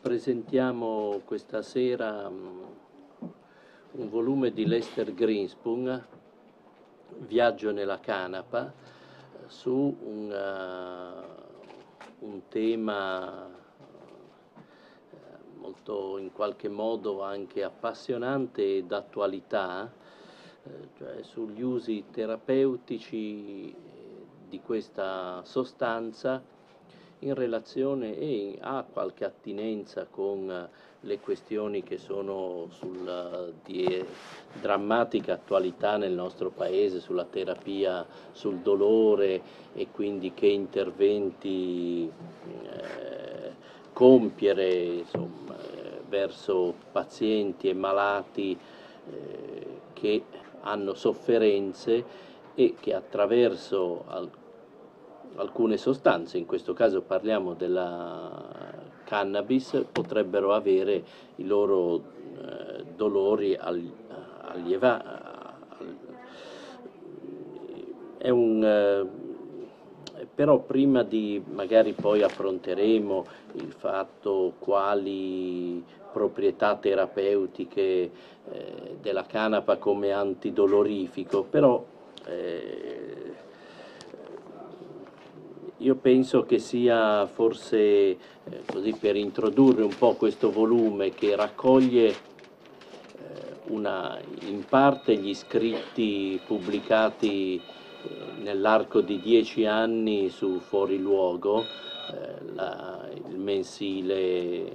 Presentiamo questa sera un volume di Lester Greenspoon, Viaggio nella canapa, su un tema molto, in qualche modo, anche appassionante e d'attualità, cioè sugli usi terapeutici di questa sostanza in relazione e ha qualche attinenza con le questioni che sono di drammatica attualità nel nostro paese, sulla terapia, sul dolore, e quindi che interventi compiere, insomma, verso pazienti e malati che hanno sofferenze e che attraverso alcune sostanze, in questo caso parliamo della cannabis, potrebbero avere i loro dolori allievati. Però prima di, magari poi affronteremo il fatto quali proprietà terapeutiche della canapa come antidolorifico, però io penso che sia forse, così per introdurre un po' questo volume che raccoglie in parte gli scritti pubblicati nell'arco di 10 anni su Fuori Luogo, il mensile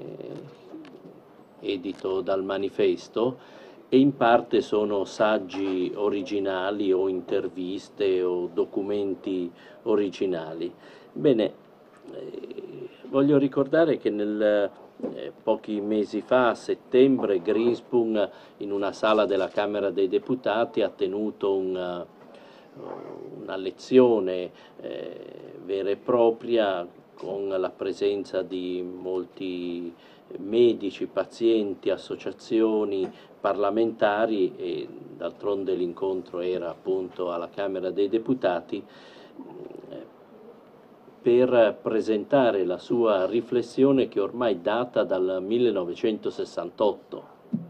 edito dal Manifesto, e in parte sono saggi originali o interviste o documenti originali. Bene, voglio ricordare che pochi mesi fa, a settembre, Greenspoon in una sala della Camera dei Deputati ha tenuto una lezione vera e propria con la presenza di molti medici, pazienti, associazioni, parlamentari, e d'altronde l'incontro era appunto alla Camera dei Deputati, per presentare la sua riflessione, che ormai data dal 1968.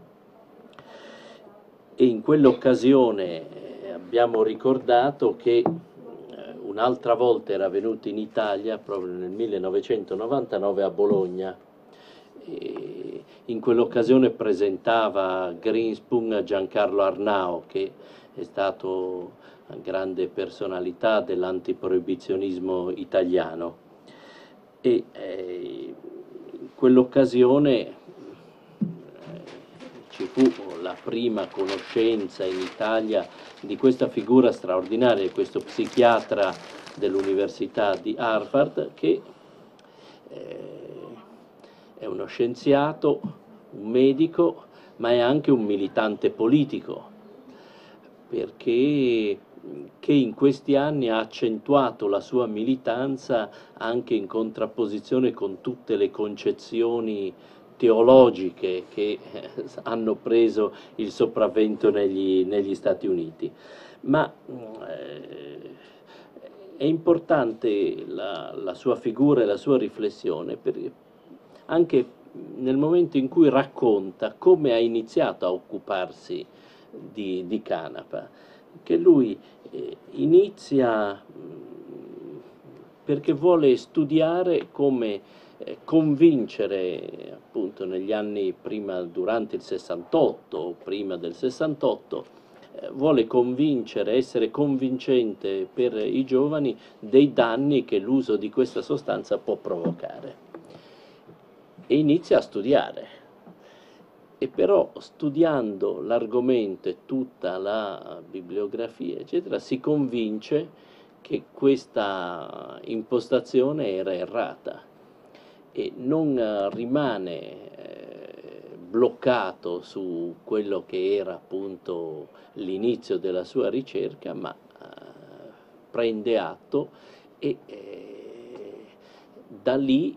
E in quell'occasione abbiamo ricordato che un'altra volta era venuto in Italia, proprio nel 1999 a Bologna. E in quell'occasione presentava Greenspoon Giancarlo Arnao, che è stato una grande personalità dell'antiproibizionismo italiano, e in quell'occasione ci fu la prima conoscenza in Italia di questa figura straordinaria, di questo psichiatra dell'Università di Harvard, che è uno scienziato, un medico, ma è anche un militante politico, perché che in questi anni ha accentuato la sua militanza anche in contrapposizione con tutte le concezioni teologiche che hanno preso il sopravvento negli Stati Uniti. Ma è importante la sua figura e la sua riflessione, anche nel momento in cui racconta come ha iniziato a occuparsi di canapa, che lui inizia perché vuole studiare come convincere, appunto negli anni prima, durante il 68 o prima del 68, vuole convincere, essere convincente per i giovani dei danni che l'uso di questa sostanza può provocare. E inizia a studiare. E però, studiando l'argomento e tutta la bibliografia, eccetera, si convince che questa impostazione era errata e non rimane bloccato su quello che era appunto l'inizio della sua ricerca, ma prende atto e da lì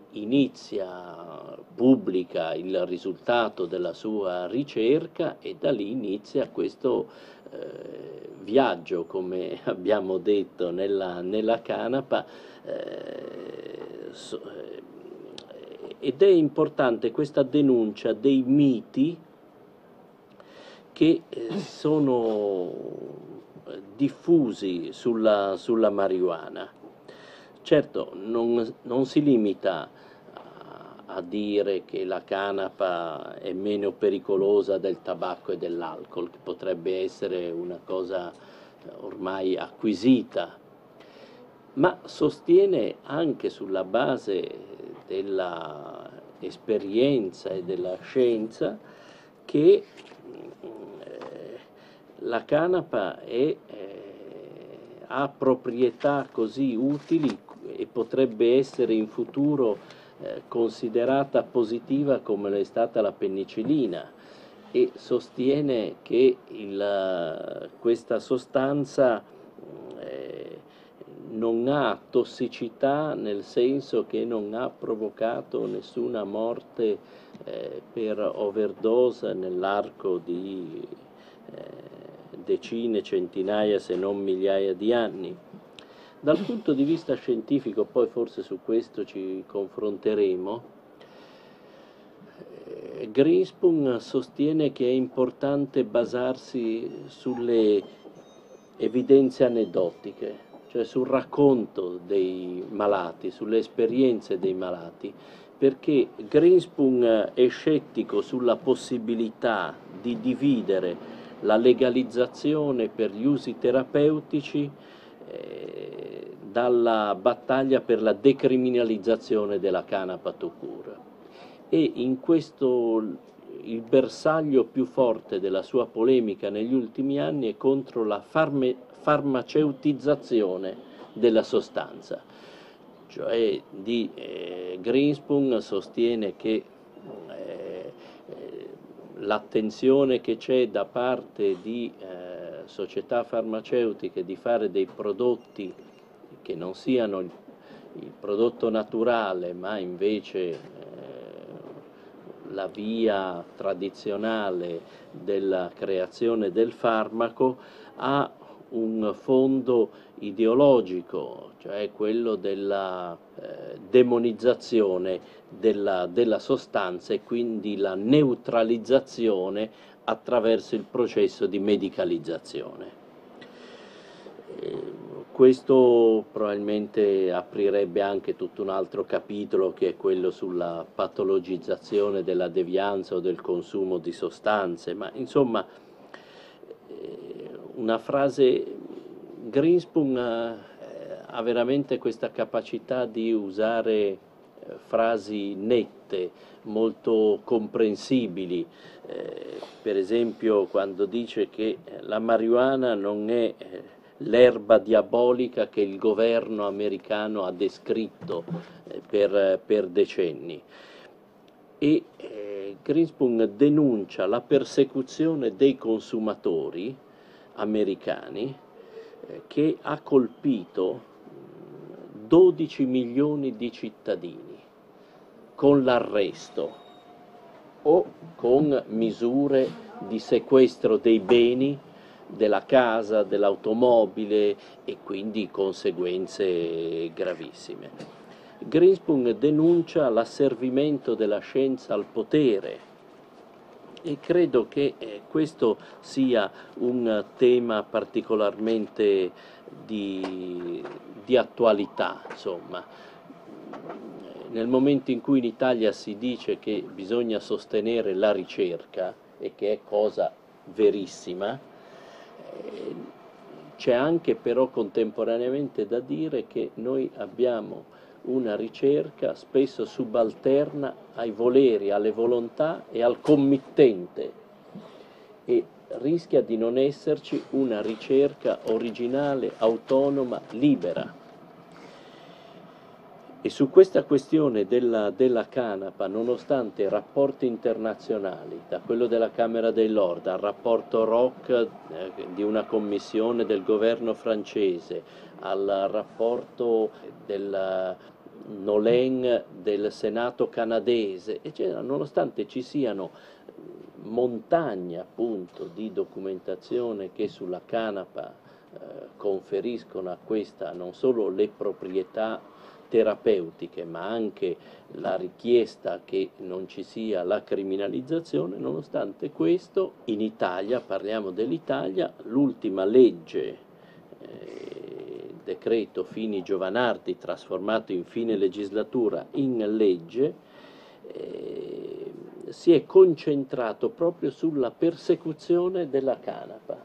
pubblica il risultato della sua ricerca, e da lì inizia questo viaggio, come abbiamo detto, nella canapa, ed è importante questa denuncia dei miti che sono diffusi sulla marijuana. Certo, non si limita a dire che la canapa è meno pericolosa del tabacco e dell'alcol, che potrebbe essere una cosa ormai acquisita, ma sostiene anche sulla base della esperienza e della scienza che la canapa ha proprietà così utili e potrebbe essere in futuro considerata positiva come è stata la penicillina, e sostiene che questa sostanza non ha tossicità, nel senso che non ha provocato nessuna morte per overdose nell'arco di decine, centinaia, se non migliaia di anni. Dal punto di vista scientifico, poi forse su questo ci confronteremo, Greenspoon sostiene che è importante basarsi sulle evidenze aneddotiche, cioè sul racconto dei malati, sulle esperienze dei malati, perché Greenspoon è scettico sulla possibilità di dividere la legalizzazione per gli usi terapeutici dalla battaglia per la decriminalizzazione della canapa tout court. E in questo il bersaglio più forte della sua polemica negli ultimi anni è contro la farmaceutizzazione della sostanza. Cioè Greenspoon sostiene che l'attenzione che c'è da parte di società farmaceutiche di fare dei prodotti che non siano il prodotto naturale, ma invece la via tradizionale della creazione del farmaco, ha un fondo ideologico, cioè quello della demonizzazione della sostanza e quindi la neutralizzazione attraverso il processo di medicalizzazione. Questo probabilmente aprirebbe anche tutto un altro capitolo, che è quello sulla patologizzazione della devianza o del consumo di sostanze, ma insomma una frase, Greenspoon ha veramente questa capacità di usare frasi nette, molto comprensibili, per esempio quando dice che la marijuana non è l'erba diabolica che il governo americano ha descritto per decenni. E Greenspoon denuncia la persecuzione dei consumatori americani che ha colpito 12 milioni di cittadini con l'arresto o con misure di sequestro dei beni, della casa, dell'automobile, e quindi conseguenze gravissime. Greenspoon denuncia l'asservimento della scienza al potere e credo che questo sia un tema particolarmente di attualità, insomma. Nel momento in cui in Italia si dice che bisogna sostenere la ricerca, e che è cosa verissima, c'è anche però contemporaneamente da dire che noi abbiamo una ricerca spesso subalterna ai voleri, alle volontà e al committente, e rischia di non esserci una ricerca originale, autonoma, libera. E su questa questione della canapa, nonostante rapporti internazionali, da quello della Camera dei Lord al rapporto Rock di una commissione del governo francese, al rapporto del Nolen del Senato canadese, eccetera, nonostante ci siano montagne appunto di documentazione che sulla canapa conferiscono a questa non solo le proprietà terapeutiche, ma anche la richiesta che non ci sia la criminalizzazione. Nonostante questo, in Italia, parliamo dell'Italia, l'ultima legge, decreto Fini-Giovanardi, trasformato in fine legislatura in legge, si è concentrato proprio sulla persecuzione della canapa,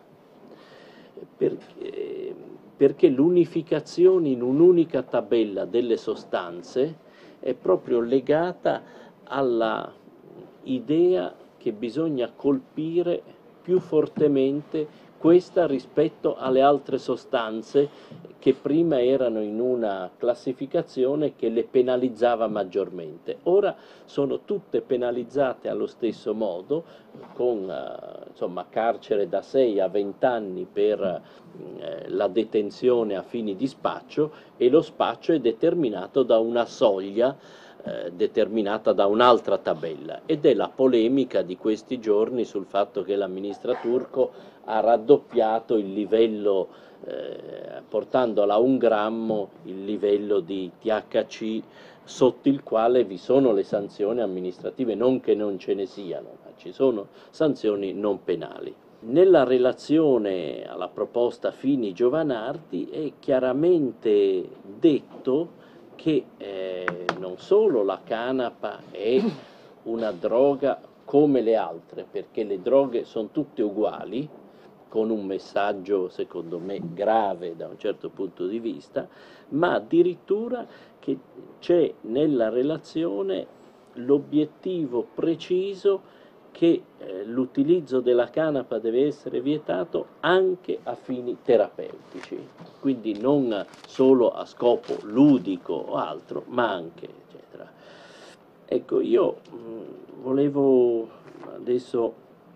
perché l'unificazione in un'unica tabella delle sostanze è proprio legata alla idea che bisogna colpire più fortemente questa rispetto alle altre sostanze che prima erano in una classificazione che le penalizzava maggiormente. Ora sono tutte penalizzate allo stesso modo, con insomma, carcere da 6 a 20 anni per la detenzione a fini di spaccio, e lo spaccio è determinato da una soglia determinata da un'altra tabella, ed è la polemica di questi giorni sul fatto che la ministra Turco ha raddoppiato il livello, portandolo a 1 grammo il livello di THC sotto il quale vi sono le sanzioni amministrative, non che non ce ne siano, ma ci sono sanzioni non penali. Nella relazione alla proposta Fini-Giovanardi è chiaramente detto che non solo la canapa è una droga come le altre, perché le droghe sono tutte uguali, con un messaggio secondo me grave da un certo punto di vista, ma addirittura che c'è nella relazione l'obiettivo preciso che l'utilizzo della canapa deve essere vietato anche a fini terapeutici, quindi non solo a scopo ludico o altro, ma anche, eccetera. Ecco, io volevo adesso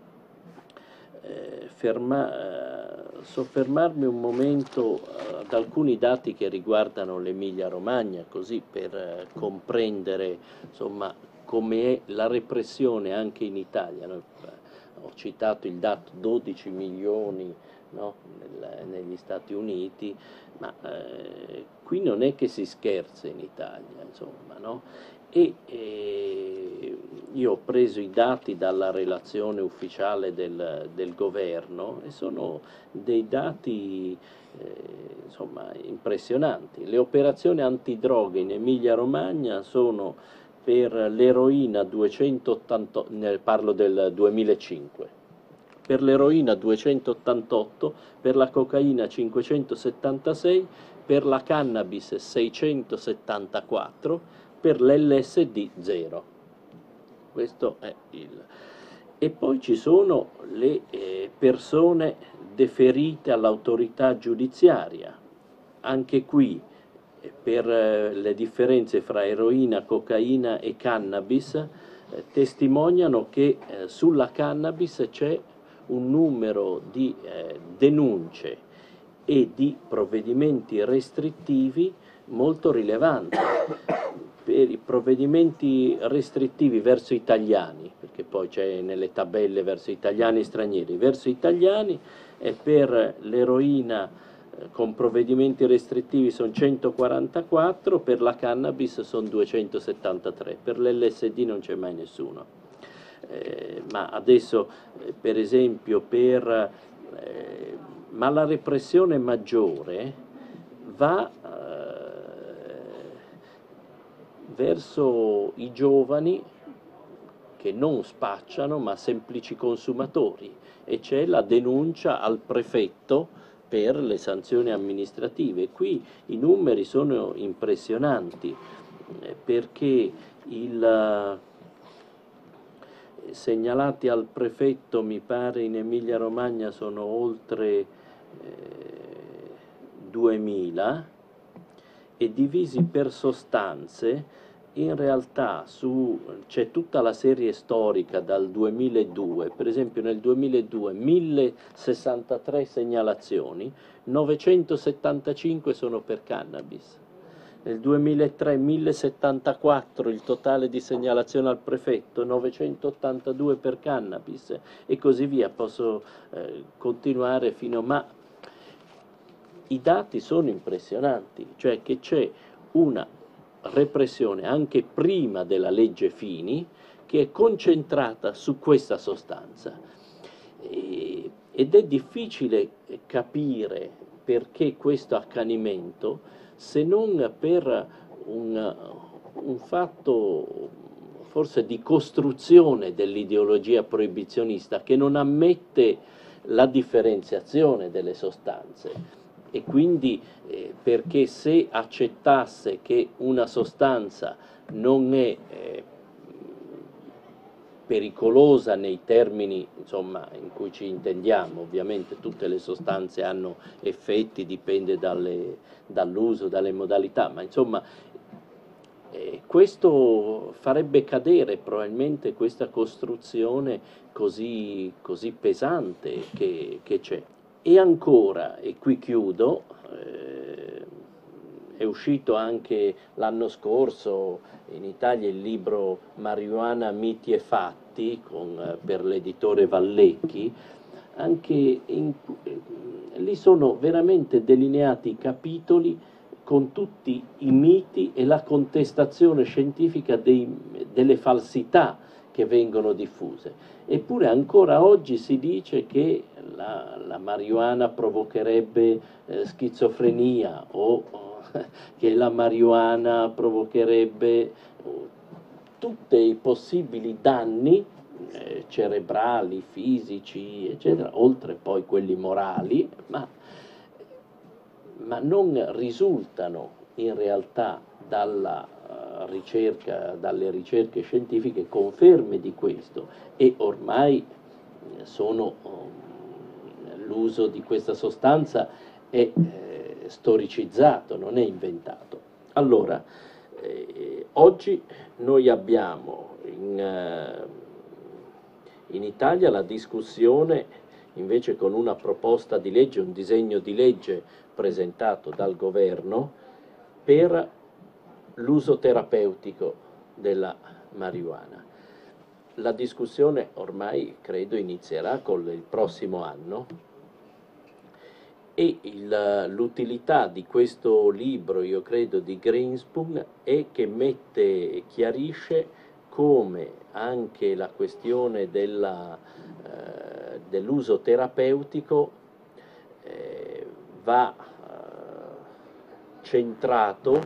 soffermarmi un momento ad alcuni dati che riguardano l'Emilia Romagna, così per comprendere insomma come è la repressione anche in Italia. Ho citato il dato 12 milioni, no, negli Stati Uniti, ma qui non è che si scherza in Italia, insomma, no? Io ho preso i dati dalla relazione ufficiale del governo, e sono dei dati insomma impressionanti. Le operazioni antidroghe in Emilia Romagna sono per l'eroina 280, parlo del 2005, per l'eroina 288, per la cocaina 576, per la cannabis 674, per l'LSD 0. Questo è il... E poi ci sono le persone deferite all'autorità giudiziaria. Anche qui, per le differenze fra eroina, cocaina e cannabis, testimoniano che sulla cannabis c'è un numero di denunce e di provvedimenti restrittivi molto rilevante. Per i provvedimenti restrittivi verso italiani, perché poi c'è nelle tabelle verso italiani e stranieri, verso italiani, e per l'eroina con provvedimenti restrittivi sono 144, per la cannabis sono 273, per l'LSD non c'è mai nessuno. Ma adesso per esempio ma la repressione maggiore va verso i giovani che non spacciano ma semplici consumatori, e c'è la denuncia al prefetto per le sanzioni amministrative. Qui i numeri sono impressionanti, perché segnalati al prefetto, mi pare in Emilia Romagna sono oltre 2000, e divisi per sostanze. In realtà c'è tutta la serie storica dal 2002, per esempio nel 2002 1063 segnalazioni, 975 sono per cannabis. Nel 2003 1074 il totale di segnalazioni al prefetto, 982 per cannabis, e così via. Posso continuare ma i dati sono impressionanti, cioè che c'è una repressione anche prima della legge Fini, che è concentrata su questa sostanza. Ed è difficile capire perché questo accanimento, se non per un fatto forse di costruzione dell'ideologia proibizionista che non ammette la differenziazione delle sostanze, e quindi perché se accettasse che una sostanza non è pericolosa nei termini, insomma, in cui ci intendiamo, ovviamente tutte le sostanze hanno effetti, dipende dall'uso, dalle modalità, ma insomma questo farebbe cadere probabilmente questa costruzione così pesante che c'è. E ancora, e qui chiudo, è uscito anche l'anno scorso in Italia il libro Marijuana, miti e fatti per l'editore Vallecchi. Anche lì sono veramente delineati i capitoli con tutti i miti e la contestazione scientifica delle falsità che vengono diffuse. Eppure ancora oggi si dice che la marijuana provocherebbe schizofrenia o che la marijuana provocherebbe tutti i possibili danni cerebrali, fisici, eccetera, oltre poi quelli morali, ma non risultano in realtà dalle ricerche scientifiche conferme di questo, e ormai l'uso di questa sostanza è storicizzato, non è inventato. Allora, oggi noi abbiamo in Italia la discussione invece con una proposta di legge, un disegno di legge presentato dal governo per l'uso terapeutico della marijuana. La discussione ormai credo inizierà con il prossimo anno, e l'utilità di questo libro, io credo, di Greenspoon, è che chiarisce come anche la questione dell'uso terapeutico va centrato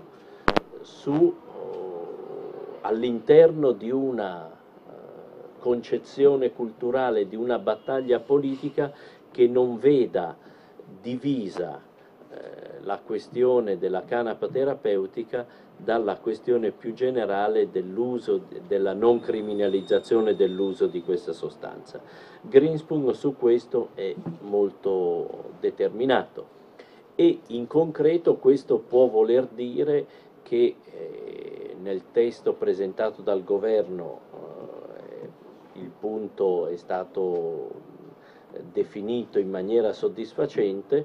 all'interno di una concezione culturale, di una battaglia politica che non veda divisa la questione della canapa terapeutica dalla questione più generale dell'uso, della non criminalizzazione dell'uso di questa sostanza. Greenspoon su questo è molto determinato, e in concreto questo può voler dire che nel testo presentato dal governo il punto è stato definito in maniera soddisfacente,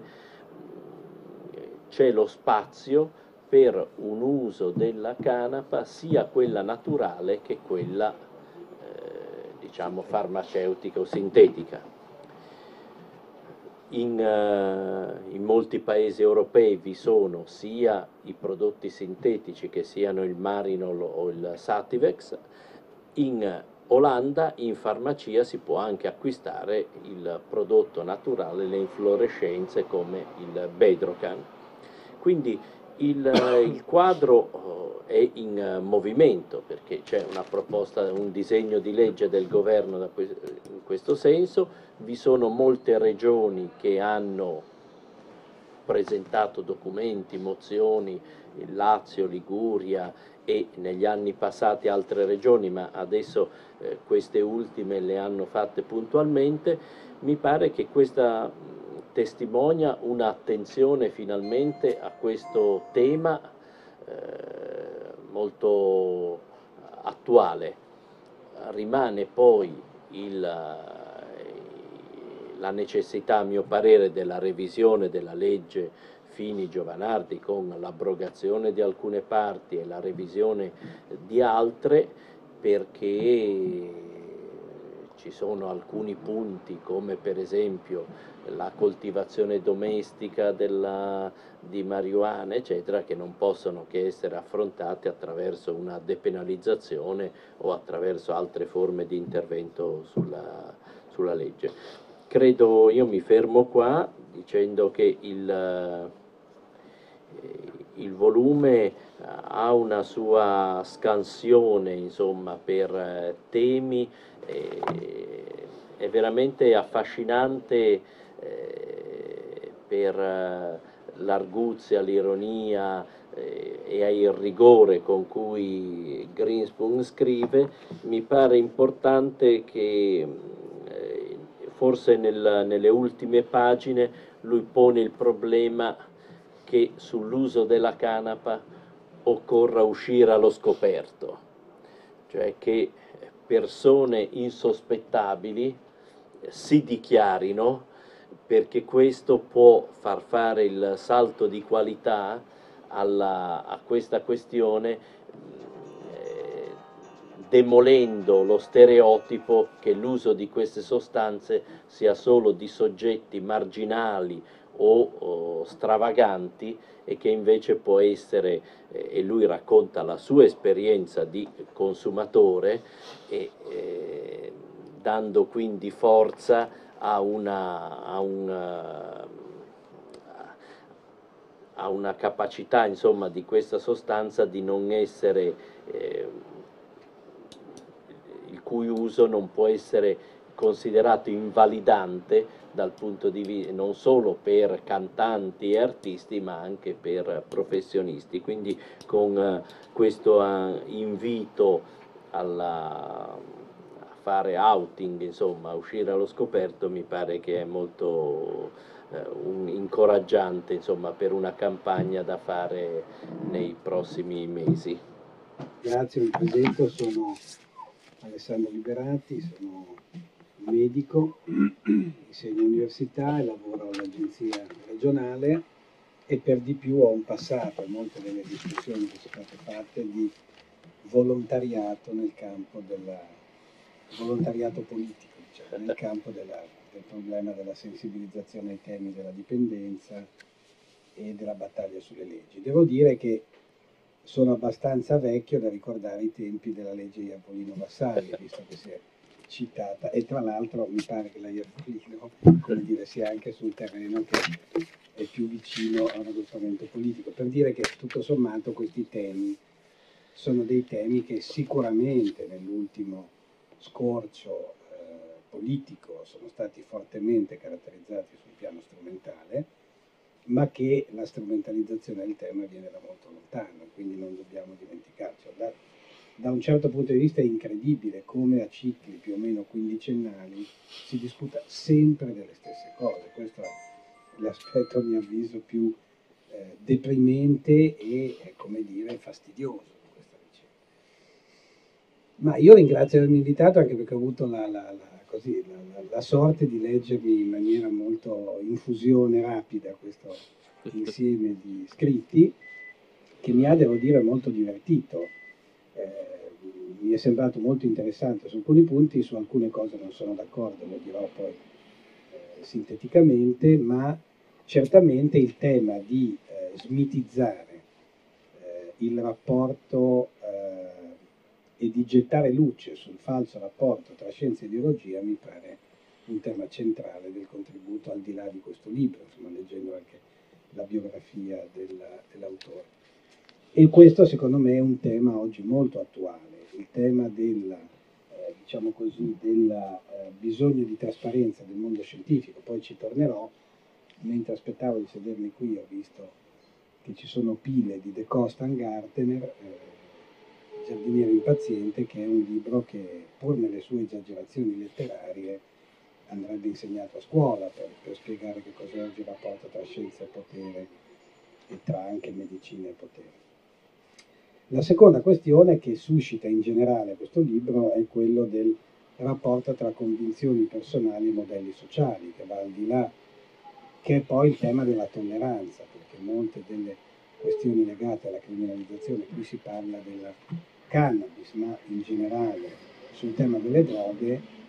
c'è lo spazio per un uso della canapa sia quella naturale che quella diciamo farmaceutica o sintetica. In molti paesi europei vi sono sia i prodotti sintetici che siano il Marinol o il Sativex. In Olanda in farmacia si può anche acquistare il prodotto naturale, le inflorescenze come il Bedrocan. Quindi il quadro è in movimento, perché c'è una proposta, un disegno di legge del governo in questo senso. Vi sono molte regioni che hanno presentato documenti, mozioni, il Lazio, Liguria e negli anni passati altre regioni, ma adesso queste ultime le hanno fatte puntualmente. Mi pare che questa testimonia un'attenzione finalmente a questo tema molto attuale. Rimane poi la necessità, a mio parere, della revisione della legge Fini-Giovanardi con l'abrogazione di alcune parti e la revisione di altre, perché ci sono alcuni punti come per esempio la coltivazione domestica di marijuana, eccetera, che non possono che essere affrontati attraverso una depenalizzazione o attraverso altre forme di intervento sulla legge. Credo, io mi fermo qua dicendo che il volume ha una sua scansione, insomma, per temi, è veramente affascinante per l'arguzia, l'ironia e il rigore con cui Greenspoon scrive. Mi pare importante che forse nelle ultime pagine lui pone il problema che sull'uso della canapa occorra uscire allo scoperto, cioè che persone insospettabili si dichiarino, perché questo può far fare il salto di qualità a questa questione, demolendo lo stereotipo che l'uso di queste sostanze sia solo di soggetti marginali o stravaganti, e che invece può essere, e lui racconta la sua esperienza di consumatore, dando quindi forza a una capacità, insomma, di questa sostanza di non essere, il cui uso non può essere considerato invalidante dal punto di vista non solo per cantanti e artisti, ma anche per professionisti. Quindi con questo invito a fare outing, insomma, a uscire allo scoperto, mi pare che è molto incoraggiante, insomma, per una campagna da fare nei prossimi mesi. Grazie, mi presento, sono Alessandro Liberati, sono medico, insegno all'università e lavoro all'agenzia regionale e per di più ho un passato e molte delle discussioni che sono state fatte di volontariato nel campo del volontariato politico, diciamo, nel campo del problema della sensibilizzazione ai temi della dipendenza e della battaglia sulle leggi. Devo dire che sono abbastanza vecchio da ricordare i tempi della legge Iapolino Vassalli, visto che si è citata, e tra l'altro mi pare che la Iapolino, come dire, sia anche sul terreno che è più vicino a un raggruppamento politico, per dire che tutto sommato questi temi sono dei temi che sicuramente nell'ultimo scorcio politico sono stati fortemente caratterizzati sul piano strumentale, ma che la strumentalizzazione del tema viene da molto lontano, quindi non dobbiamo dimenticarci. Da un certo punto di vista è incredibile come a cicli più o meno quindicennali si discuta sempre delle stesse cose. Questo è l'aspetto, a mio avviso, più deprimente e, come dire, fastidioso di questa vicenda. Ma io ringrazio di avermi invitato anche perché ho avuto la sorte di leggermi in maniera molto infusione rapida questo insieme di scritti che mi ha, devo dire, molto divertito. Mi è sembrato molto interessante su alcuni punti, su alcune cose non sono d'accordo, lo dirò poi sinteticamente, ma certamente il tema di smitizzare il rapporto e di gettare luce sul falso rapporto tra scienza e ideologia mi pare un tema centrale del contributo, al di là di questo libro, insomma, leggendo anche la biografia dell'autore. E questo secondo me è un tema oggi molto attuale, il tema del, diciamo così, del bisogno di trasparenza del mondo scientifico. Poi ci tornerò, mentre aspettavo di sedermi qui ho visto che ci sono pile di De Costa-Gartner, Giardiniere impaziente, che è un libro che, pur nelle sue esagerazioni letterarie, andrebbe insegnato a scuola per spiegare che cos'è oggi il rapporto tra scienza e potere e tra anche medicina e potere. La seconda questione che suscita in generale questo libro è quello del rapporto tra convinzioni personali e modelli sociali, che va al di là, che è poi il tema della tolleranza, perché molte delle questioni legate alla criminalizzazione, qui si parla della cannabis, ma in generale sul tema delle droghe,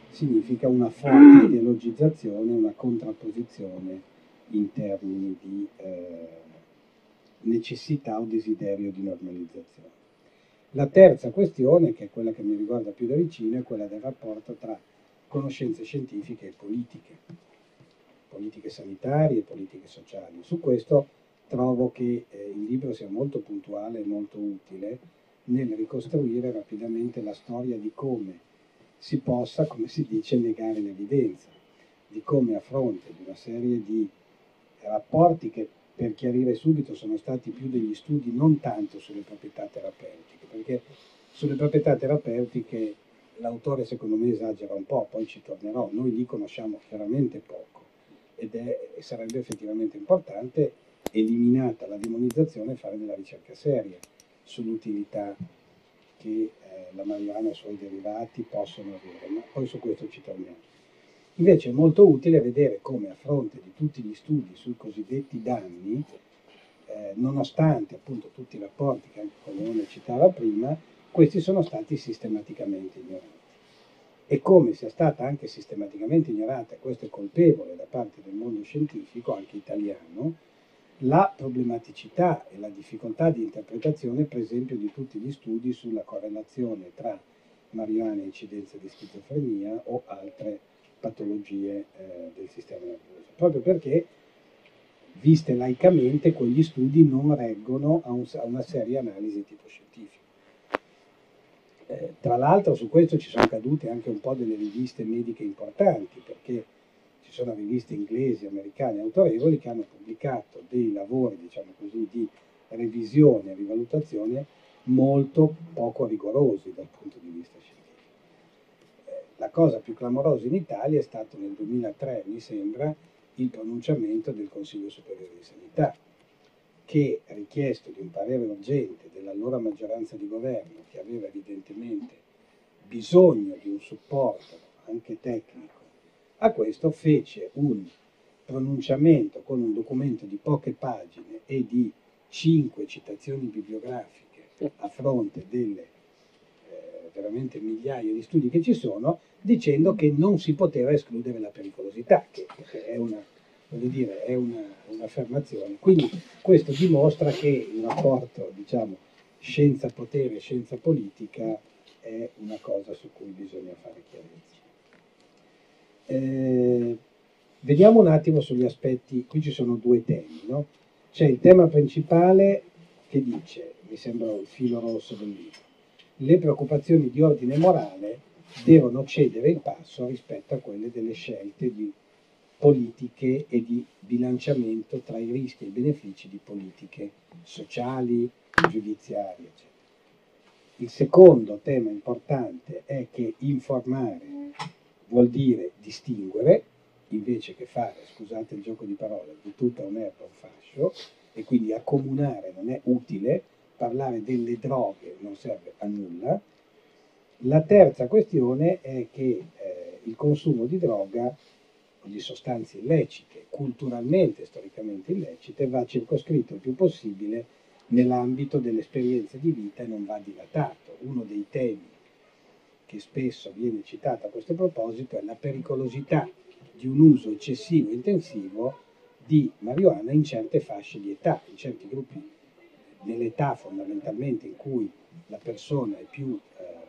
significa una forte ideologizzazione, una contrapposizione in termini di necessità o desiderio di normalizzazione. La terza questione, che è quella che mi riguarda più da vicino, è quella del rapporto tra conoscenze scientifiche e politiche sanitarie e politiche sociali. Su questo trovo che il libro sia molto puntuale e molto utile nel ricostruire rapidamente la storia di come si possa, come si dice, negare l'evidenza, di come a fronte di una serie di rapporti che, per chiarire subito, sono stati più degli studi non tanto sulle proprietà terapeutiche, perché sulle proprietà terapeutiche l'autore secondo me esagera un po', poi ci tornerò, noi lì conosciamo veramente poco e sarebbe effettivamente importante, eliminata la demonizzazione, fare della ricerca seria sull'utilità che la marijuana e i suoi derivati possono avere, ma poi su questo ci torniamo. Invece è molto utile vedere come a fronte di tutti gli studi sui cosiddetti danni, nonostante appunto tutti i rapporti che anche Colleone citava prima, questi sono stati sistematicamente ignorati. E come sia stata anche sistematicamente ignorata, e questo è colpevole da parte del mondo scientifico, anche italiano, la problematicità e la difficoltà di interpretazione, per esempio, di tutti gli studi sulla correlazione tra marijuana e incidenza di schizofrenia o altre patologie del sistema nervoso, proprio perché, viste laicamente, quegli studi non reggono a una seria analisi di tipo scientifico. Tra l'altro su questo ci sono cadute anche un po' delle riviste mediche importanti, perché ci sono riviste inglesi, americane, autorevoli, che hanno pubblicato dei lavori, diciamo così, di revisione e rivalutazione molto poco rigorosi dal punto di vista scientifico. La cosa più clamorosa in Italia è stato nel 2003, mi sembra, il pronunciamento del Consiglio Superiore di Sanità, che, richiesto di un parere urgente dell'allora maggioranza di governo, che aveva evidentemente bisogno di un supporto anche tecnico, a questo fece un pronunciamento con un documento di poche pagine e di 5 citazioni bibliografiche a fronte delle veramente migliaia di studi che ci sono, dicendo che non si poteva escludere la pericolosità, che è una, voglio dire, è un'affermazione. Quindi questo dimostra che il rapporto, diciamo, scienza-potere, scienza-politica è una cosa su cui bisogna fare chiarezza. Vediamo un attimo sugli aspetti, qui ci sono due temi, no? C'è il tema principale che dice, mi sembra il filo rosso del libro, le preoccupazioni di ordine morale devono cedere il passo rispetto a quelle delle scelte di politiche e di bilanciamento tra i rischi e i benefici di politiche sociali, giudiziarie, eccetera. Il secondo tema importante è che informare vuol dire distinguere, invece che fare, scusate il gioco di parole, di tutta un'erba un fascio, e quindi accomunare non è utile, parlare delle droghe non serve a nulla. La terza questione è che il consumo di droga o di sostanze illecite, culturalmente e storicamente illecite, va circoscritto il più possibile nell'ambito delle esperienze di vita e non va dilatato. Uno dei temi che spesso viene citato a questo proposito è la pericolosità di un uso eccessivo e intensivo di marijuana in certe fasce di età, in certi gruppi, nell'età fondamentalmente in cui la persona è più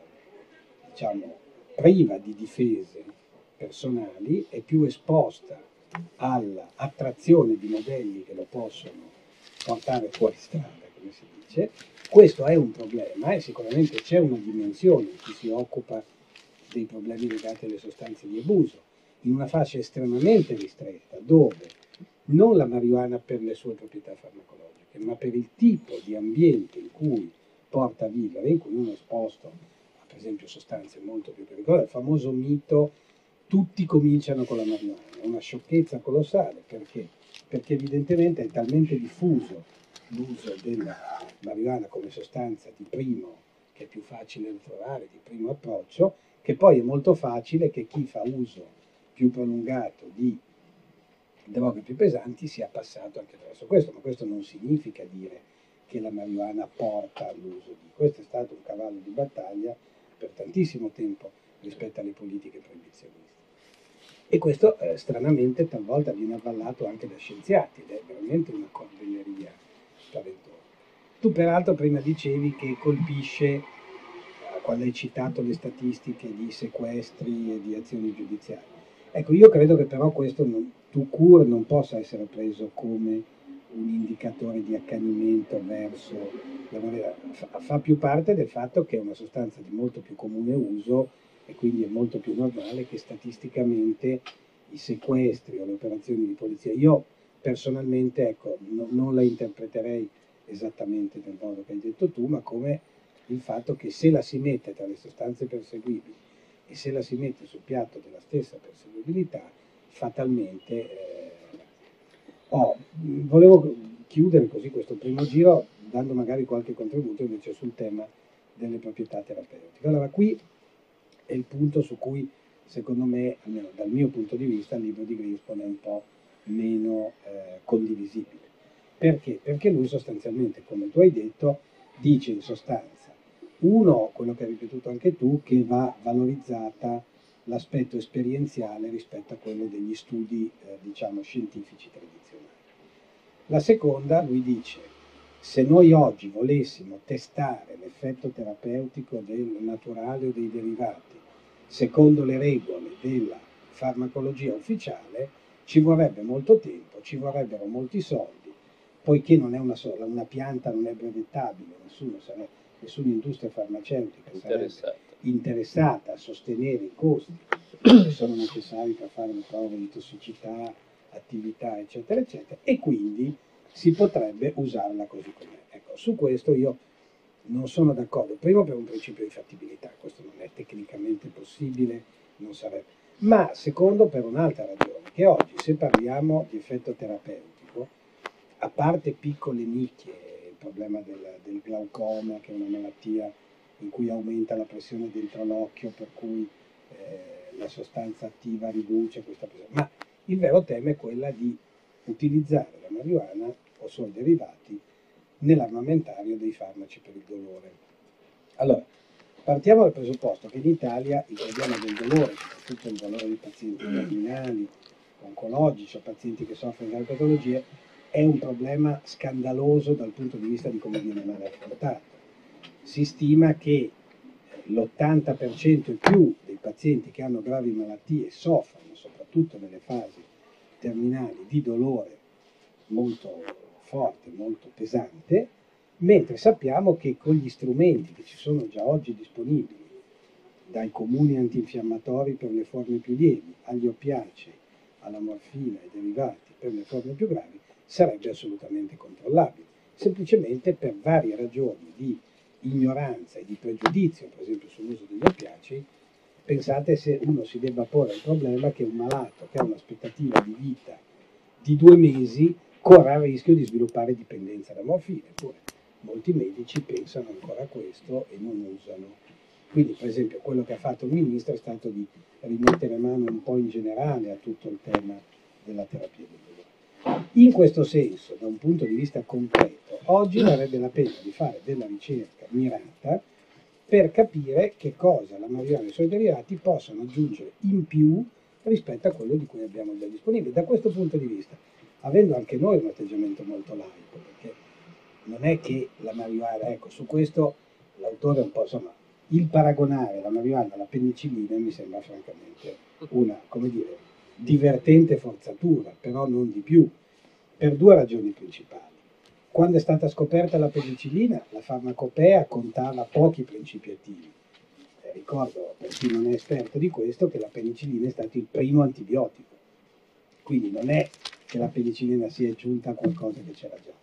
diciamo, priva di difese personali, è più esposta all'attrazione di modelli che lo possono portare fuori strada, come si dice. Questo è un problema e sicuramente c'è una dimensione in cui si occupa dei problemi legati alle sostanze di abuso, in una fascia estremamente ristretta, dove non la marijuana per le sue proprietà farmacologiche, ma per il tipo di ambiente in cui porta a vivere, in cui uno è esposto a, per esempio, sostanze molto più pericolose, il famoso mito tutti cominciano con la marijuana, è una sciocchezza colossale, perché? Perché evidentemente è talmente diffuso l'uso della marijuana come sostanza di primo, che è più facile da trovare, di primo approccio, che poi è molto facile che chi fa uso più prolungato di droghe più pesanti sia passato anche attraverso questo, ma questo non significa dire che la marijuana porta all'uso di questo. È stato un cavallo di battaglia per tantissimo tempo rispetto alle politiche proibizioniste. E questo stranamente talvolta viene avvallato anche da scienziati ed è veramente una cordelleria spaventosa. Tu peraltro prima dicevi che colpisce, quando hai citato le statistiche di sequestri e di azioni giudiziarie. Ecco, io credo che però questo tout court non possa essere preso come un indicatore di accanimento verso la moneta. Fa più parte del fatto che è una sostanza di molto più comune uso e quindi è molto più normale che statisticamente i sequestri o le operazioni di polizia. Io personalmente, ecco, non la interpreterei esattamente nel modo che hai detto tu, ma come il fatto che se la si mette tra le sostanze perseguibili e se la si mette sul piatto della stessa perseguibilità, fatalmente... volevo chiudere così questo primo giro dando magari qualche contributo invece sul tema delle proprietà terapeutiche. Allora, qui è il punto su cui, secondo me, almeno dal mio punto di vista, il libro di Greenspan è un po' meno condivisibile. Perché? Perché lui sostanzialmente, come tu hai detto, dice in sostanza, uno, quello che hai ripetuto anche tu, che va valorizzata l'aspetto esperienziale rispetto a quello degli studi, diciamo, scientifici tradizionali. La seconda, lui dice, se noi oggi volessimo testare l'effetto terapeutico del naturale o dei derivati secondo le regole della farmacologia ufficiale, ci vorrebbe molto tempo, ci vorrebbero molti soldi, poiché non è una pianta non è brevettabile, nessuna industria farmaceutica sarebbe interessata a sostenere i costi che sono necessari per fare le prove di tossicità, attività, eccetera, eccetera, e quindi si potrebbe usarla così com'è. Ecco, su questo io non sono d'accordo, primo per un principio di fattibilità, questo non è tecnicamente possibile, non sarebbe, ma secondo per un'altra ragione, che oggi se parliamo di effetto terapeutico, a parte piccole nicchie, il problema del glaucoma, che è una malattia in cui aumenta la pressione dentro l'occhio, per cui la sostanza attiva riduce questa pressione, ma il vero tema è quella di utilizzare la marijuana o suoi derivati nell'armamentario dei farmaci per il dolore. Allora, partiamo dal presupposto che in Italia il problema del dolore, soprattutto il dolore dei pazienti terminali, oncologici o pazienti che soffrono di altre patologie, è un problema scandaloso dal punto di vista di come viene male affrontato. Si stima che l'80% e più dei pazienti che hanno gravi malattie soffrono, soprattutto nelle fasi terminali, di dolore molto forte, molto pesante, mentre sappiamo che con gli strumenti che ci sono già oggi disponibili, dai comuni antinfiammatori per le forme più lievi, agli oppiacei, alla morfina e derivati per le forme più gravi, sarebbe assolutamente controllabile. Semplicemente per varie ragioni di ignoranza e di pregiudizio, per esempio sull'uso degli oppiacei, pensate se uno si debba porre il problema che un malato che ha un'aspettativa di vita di 2 mesi corre il rischio di sviluppare dipendenza da morfina, eppure molti medici pensano ancora a questo e non usano. Quindi, per esempio, quello che ha fatto il ministro è stato di rimettere mano un po' in generale a tutto il tema della terapia del dolore. In questo senso, da un punto di vista concreto, oggi varrebbe la pena di fare della ricerca mirata per capire che cosa la marijuana e i suoi derivati possono aggiungere in più rispetto a quello di cui abbiamo già disponibile. Da questo punto di vista, avendo anche noi un atteggiamento molto laico, perché non è che la marijuana, ecco, su questo l'autore un po', insomma, il paragonare la marijuana alla penicillina mi sembra francamente una, come dire, divertente forzatura, però non di più, per 2 ragioni principali. Quando è stata scoperta la penicillina, la farmacopea contava pochi principi attivi. Ricordo, per chi non è esperto di questo, che la penicillina è stato il primo antibiotico. Quindi non è che la penicillina sia aggiunta a qualcosa che c'era già.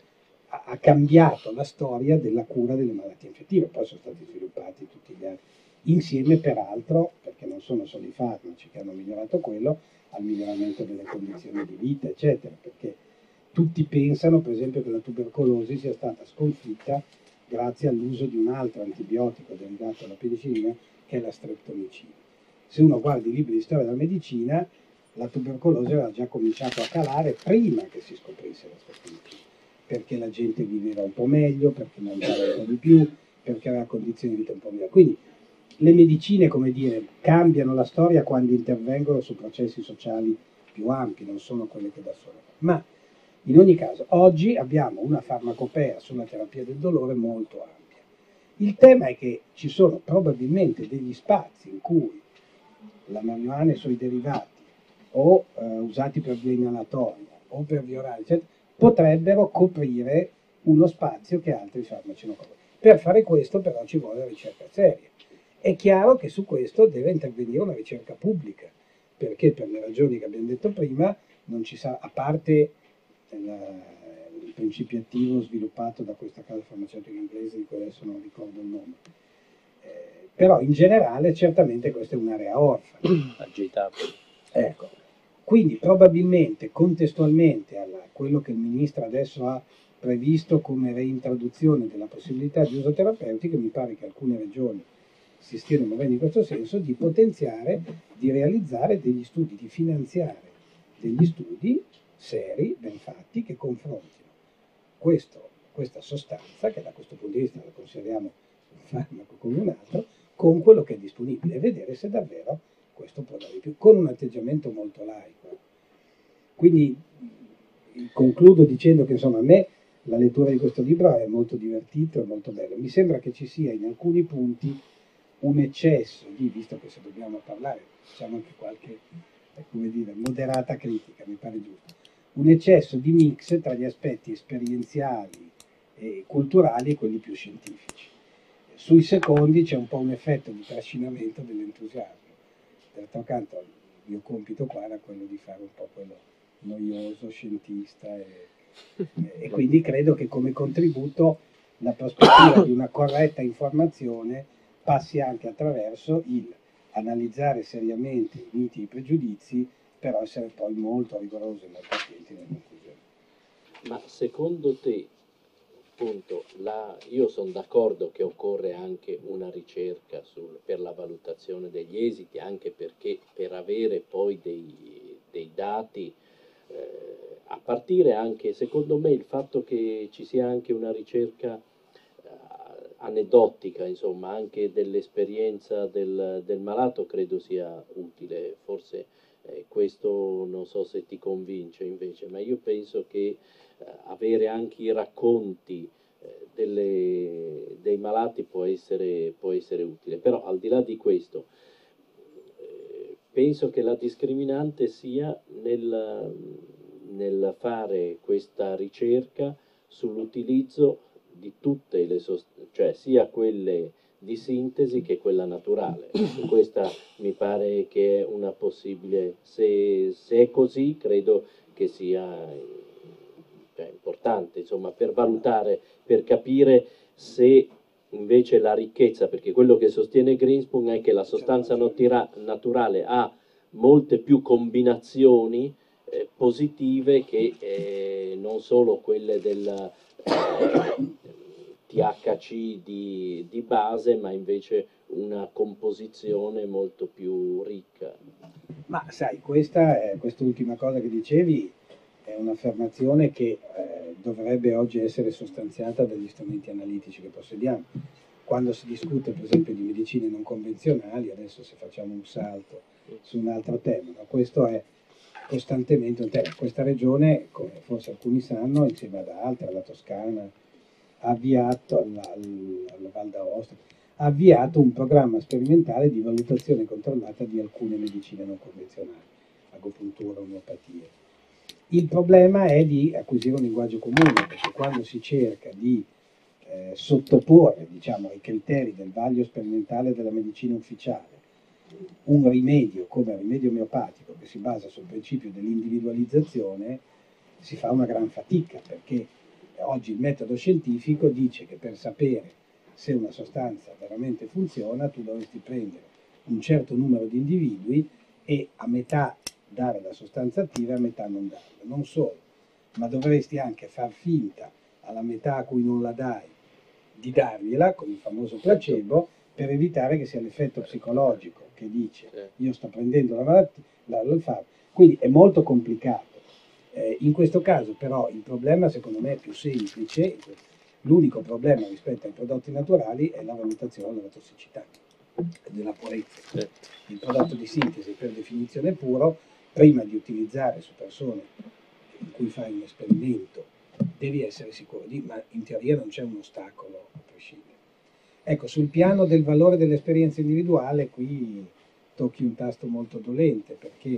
Ha cambiato la storia della cura delle malattie infettive, poi sono stati sviluppati tutti gli altri, insieme peraltro, perché non sono solo i farmaci che hanno migliorato quello, al miglioramento delle condizioni di vita, eccetera, perché tutti pensano, per esempio, che la tubercolosi sia stata sconfitta grazie all'uso di un altro antibiotico derivato dalla penicillina, che è la streptomicina. Se uno guarda i libri di storia della medicina, la tubercolosi aveva già cominciato a calare prima che si scoprisse la streptomicina, perché la gente viveva un po' meglio, perché mangiava un po' di più, perché aveva condizioni di vita un po' migliori. Quindi le medicine, come dire, cambiano la storia quando intervengono su processi sociali più ampi, non sono quelle che da sole. Ma in ogni caso, oggi abbiamo una farmacopea sulla terapia del dolore molto ampia. Il tema è che ci sono probabilmente degli spazi in cui la marijuana e i suoi derivati, o usati per via inalatoria o per via orale, eccetera, potrebbero coprire uno spazio che altri farmaci non coprono. Per fare questo però ci vuole ricerca seria. È chiaro che su questo deve intervenire una ricerca pubblica, perché per le ragioni che abbiamo detto prima non ci sarà, a parte il principio attivo sviluppato da questa casa farmaceutica inglese di cui adesso non ricordo il nome, però in generale certamente questa è un'area orfana. Agitabile. Ecco, quindi probabilmente contestualmente a quello che il ministro adesso ha previsto come reintroduzione della possibilità di uso terapeutico, mi pare che alcune regioni si stiano muovendo in questo senso, di potenziare, di realizzare degli studi, di finanziare degli studi seri, ben fatti, che confrontino questa sostanza, che da questo punto di vista la consideriamo un farmaco come un altro, con quello che è disponibile e vedere se davvero questo può dare di più, con un atteggiamento molto laico. Quindi concludo dicendo che insomma a me la lettura di questo libro è molto divertito e molto bello. Mi sembra che ci sia in alcuni punti un eccesso di, visto che se dobbiamo parlare, facciamo anche qualche, come dire, moderata critica, mi pare giusto, un eccesso di mix tra gli aspetti esperienziali e culturali e quelli più scientifici. Sui secondi c'è un po' un effetto di trascinamento dell'entusiasmo. D'altro canto il mio compito qua era quello di fare un po' quello noioso, scientista e quindi credo che come contributo la prospettiva di una corretta informazione passi anche attraverso il analizzare seriamente i miti e i pregiudizi, però essere poi molto rigorosi e molto attenti nelle conclusioni. Ma secondo te, appunto, io sono d'accordo che occorre anche una ricerca per la valutazione degli esiti, anche perché per avere poi dei dati, a partire anche, secondo me, il fatto che ci sia anche una ricerca aneddotica, insomma, anche dell'esperienza del malato credo sia utile. Forse questo non so se ti convince invece, ma io penso che avere anche i racconti dei malati può essere utile. Però al di là di questo, penso che la discriminante sia nel fare questa ricerca sull'utilizzo di tutte le sostanze, cioè sia quelle di sintesi che quella naturale. Questa mi pare che è una possibile, se è così, credo che sia importante, insomma, per valutare, per capire se invece la ricchezza, perché quello che sostiene Greenspoon è che la sostanza naturale ha molte più combinazioni positive che non solo quelle del THC di base, ma invece una composizione molto più ricca. Ma sai, quest'ultima cosa che dicevi è un'affermazione che dovrebbe oggi essere sostanziata dagli strumenti analitici che possediamo. Quando si discute per esempio di medicine non convenzionali, adesso se facciamo un salto su un altro tema, no? Questo è costantemente un tema. Questa regione, come forse alcuni sanno, insieme ad altre, la Toscana, ha avviato, alla Val d'Aosta, ha avviato un programma sperimentale di valutazione controllata di alcune medicine non convenzionali, agopuntura, omeopatia. Il problema è di acquisire un linguaggio comune, perché quando si cerca di sottoporre, diciamo, ai criteri del vaglio sperimentale della medicina ufficiale un rimedio come il rimedio omeopatico che si basa sul principio dell'individualizzazione, si fa una gran fatica, perché oggi il metodo scientifico dice che per sapere se una sostanza veramente funziona tu dovresti prendere un certo numero di individui e a metà dare la sostanza attiva e a metà non darla. Non solo, ma dovresti anche far finta alla metà a cui non la dai di dargliela, con il famoso placebo, per evitare che sia l'effetto psicologico che dice io sto prendendo la malattia, lo fa. Quindi è molto complicato. In questo caso però il problema secondo me è più semplice, l'unico problema rispetto ai prodotti naturali è la valutazione della tossicità. della purezza. Il prodotto di sintesi per definizione puro, prima di utilizzare su persone in cui fai un esperimento, devi essere sicuro ma in teoria non c'è un ostacolo a prescindere. Ecco, sul piano del valore dell'esperienza individuale, qui tocchi un tasto molto dolente, perché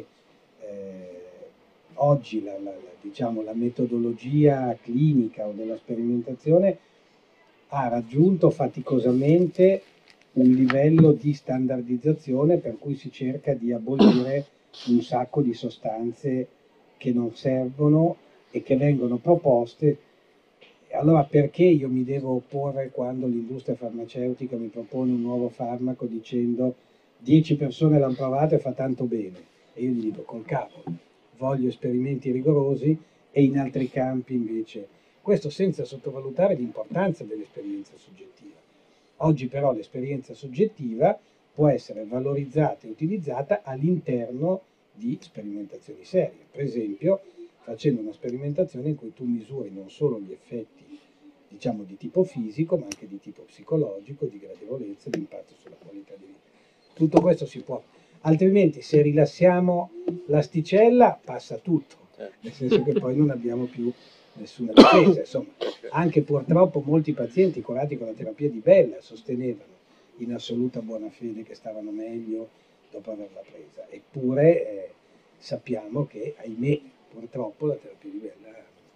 oggi diciamo, la metodologia clinica o della sperimentazione ha raggiunto faticosamente un livello di standardizzazione per cui si cerca di abolire un sacco di sostanze che non servono e che vengono proposte. Allora perché io mi devo opporre quando l'industria farmaceutica mi propone un nuovo farmaco dicendo 10 persone l'hanno provato e fa tanto bene? E io gli dico col cavolo, voglio esperimenti rigorosi, e in altri campi invece. Questo senza sottovalutare l'importanza dell'esperienza soggettiva. Oggi però l'esperienza soggettiva può essere valorizzata e utilizzata all'interno di sperimentazioni serie. Per esempio, facendo una sperimentazione in cui tu misuri non solo gli effetti, diciamo, di tipo fisico, ma anche di tipo psicologico, di gradevolezza, di impatto sulla qualità di vita. Tutto questo si può. Altrimenti, se rilassiamo l'asticella, passa tutto, nel senso che poi non abbiamo più nessuna difesa. Insomma, anche purtroppo molti pazienti curati con la terapia di Bella sostenevano in assoluta buona fede che stavano meglio dopo averla presa. Eppure sappiamo che, ahimè, purtroppo la terapia di Bella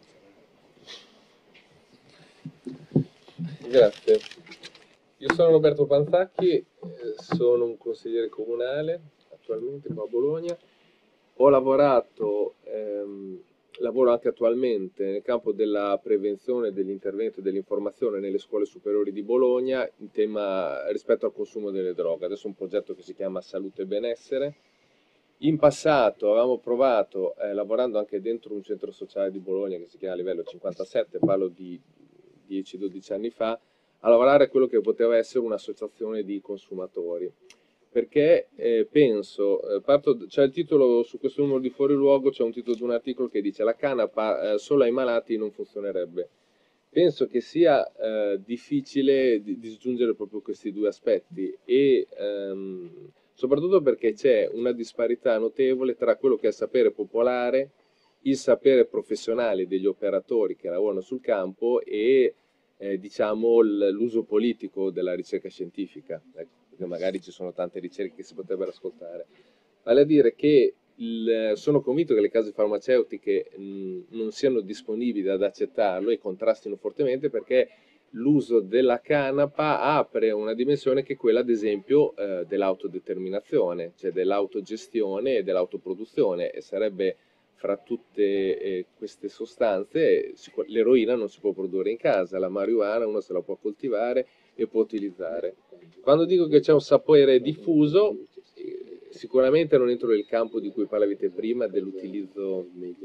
non funziona. Grazie. Io sono Roberto Panzacchi, sono un consigliere comunale attualmente qua a Bologna. Ho lavorato, lavoro anche attualmente nel campo della prevenzione, dell'intervento e dell'informazione nelle scuole superiori di Bologna in tema rispetto al consumo delle droghe. Adesso è un progetto che si chiama Salute e Benessere. In passato avevamo provato, lavorando anche dentro un centro sociale di Bologna che si chiama Livello 57, parlo di 10-12 anni fa, a lavorare a quello che poteva essere un'associazione di consumatori. Perché penso, c'è il titolo su questo numero di Fuori Luogo, c'è un titolo di un articolo che dice la canapa solo ai malati non funzionerebbe. Penso che sia difficile disgiungere proprio questi due aspetti e soprattutto perché c'è una disparità notevole tra quello che è il sapere popolare, il sapere professionale degli operatori che lavorano sul campo e diciamo l'uso politico della ricerca scientifica, ecco, perché magari ci sono tante ricerche che si potrebbero ascoltare. Vale a dire che sono convinto che le case farmaceutiche non siano disponibili ad accettarlo e contrastino fortemente, perché l'uso della canapa apre una dimensione che è quella, ad esempio, dell'autodeterminazione, cioè dell'autogestione e dell'autoproduzione, e sarebbe fra tutte queste sostanze, l'eroina non si può produrre in casa, la marijuana uno se la può coltivare e può utilizzare. Quando dico che c'è un sapere diffuso, sicuramente non entro nel campo di cui parlavate prima, dell'utilizzo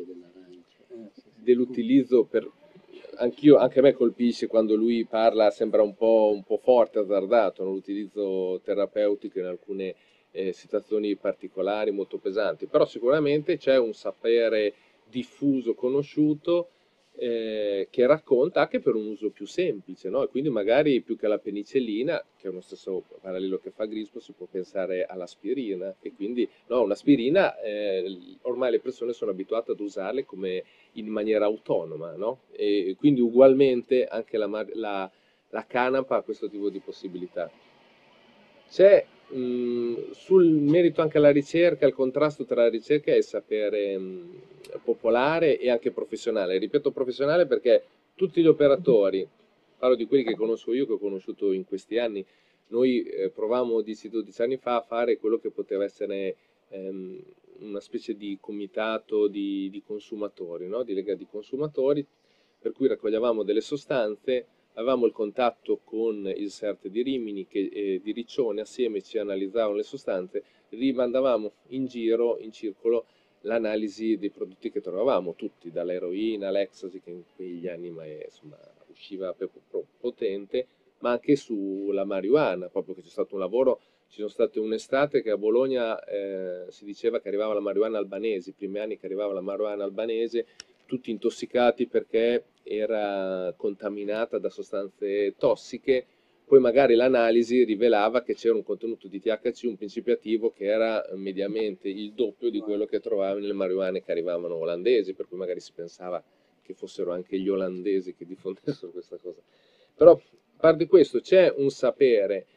per... Anche a me colpisce quando lui parla, sembra un po' forte, azzardato, no? L'utilizzo terapeutico in alcune situazioni particolari, molto pesanti, però sicuramente c'è un sapere diffuso, conosciuto, che racconta anche per un uso più semplice, no? E quindi magari più che alla penicillina, che è uno stesso parallelo che fa Grispo, si può pensare all'aspirina, e quindi no, un'aspirina ormai le persone sono abituate ad usarle come in maniera autonoma, no? E quindi ugualmente anche la canapa ha questo tipo di possibilità. C'è sul merito anche alla ricerca, il contrasto tra la ricerca e il sapere popolare e anche professionale. Ripeto professionale perché tutti gli operatori, parlo di quelli che conosco io, che ho conosciuto in questi anni, noi provavamo 10-12 anni fa a fare quello che poteva essere una specie di comitato di consumatori, no? Di lega di consumatori, per cui raccoglievamo delle sostanze, avevamo il contatto con il CERT di Rimini che di Riccione, assieme ci analizzavano le sostanze, rimandavamo in giro, in circolo, l'analisi dei prodotti che trovavamo, tutti, dall'eroina all'ecstasy, che in quegli anni insomma, usciva potente, ma anche sulla marijuana, proprio che c'è stato un lavoro. Ci sono state un'estate che a Bologna si diceva che arrivava la marijuana albanese, i primi anni che arrivava la marijuana albanese, tutti intossicati perché era contaminata da sostanze tossiche, poi magari l'analisi rivelava che c'era un contenuto di THC, un principio attivo che era mediamente il doppio di quello che trovavi nelle marijuane che arrivavano olandesi, per cui magari si pensava che fossero anche gli olandesi che diffondessero questa cosa. Però, a parte questo, c'è un sapere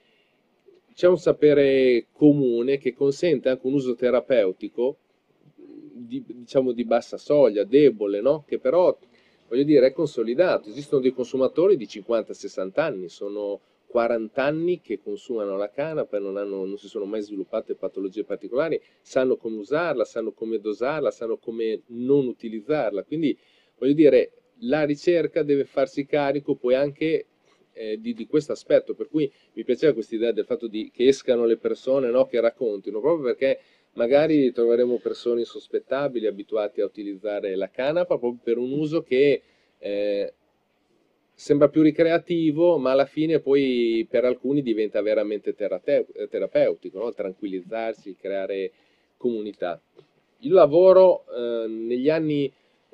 comune che consente anche un uso terapeutico, diciamo di bassa soglia, debole, no? Che però, voglio dire, è consolidato. Esistono dei consumatori di 50-60 anni, sono 40 anni che consumano la canapa e non si sono mai sviluppate patologie particolari, sanno come usarla, sanno come dosarla, sanno come non utilizzarla. Quindi, voglio dire, la ricerca deve farsi carico poi anche di questo aspetto, per cui mi piaceva questa idea del fatto che escano le persone, no, che raccontino, proprio perché magari troveremo persone insospettabili abituate a utilizzare la canapa proprio per un uso che sembra più ricreativo, ma alla fine poi per alcuni diventa veramente terapeutico, no? Tranquillizzarsi, creare comunità. Io lavoro negli anni,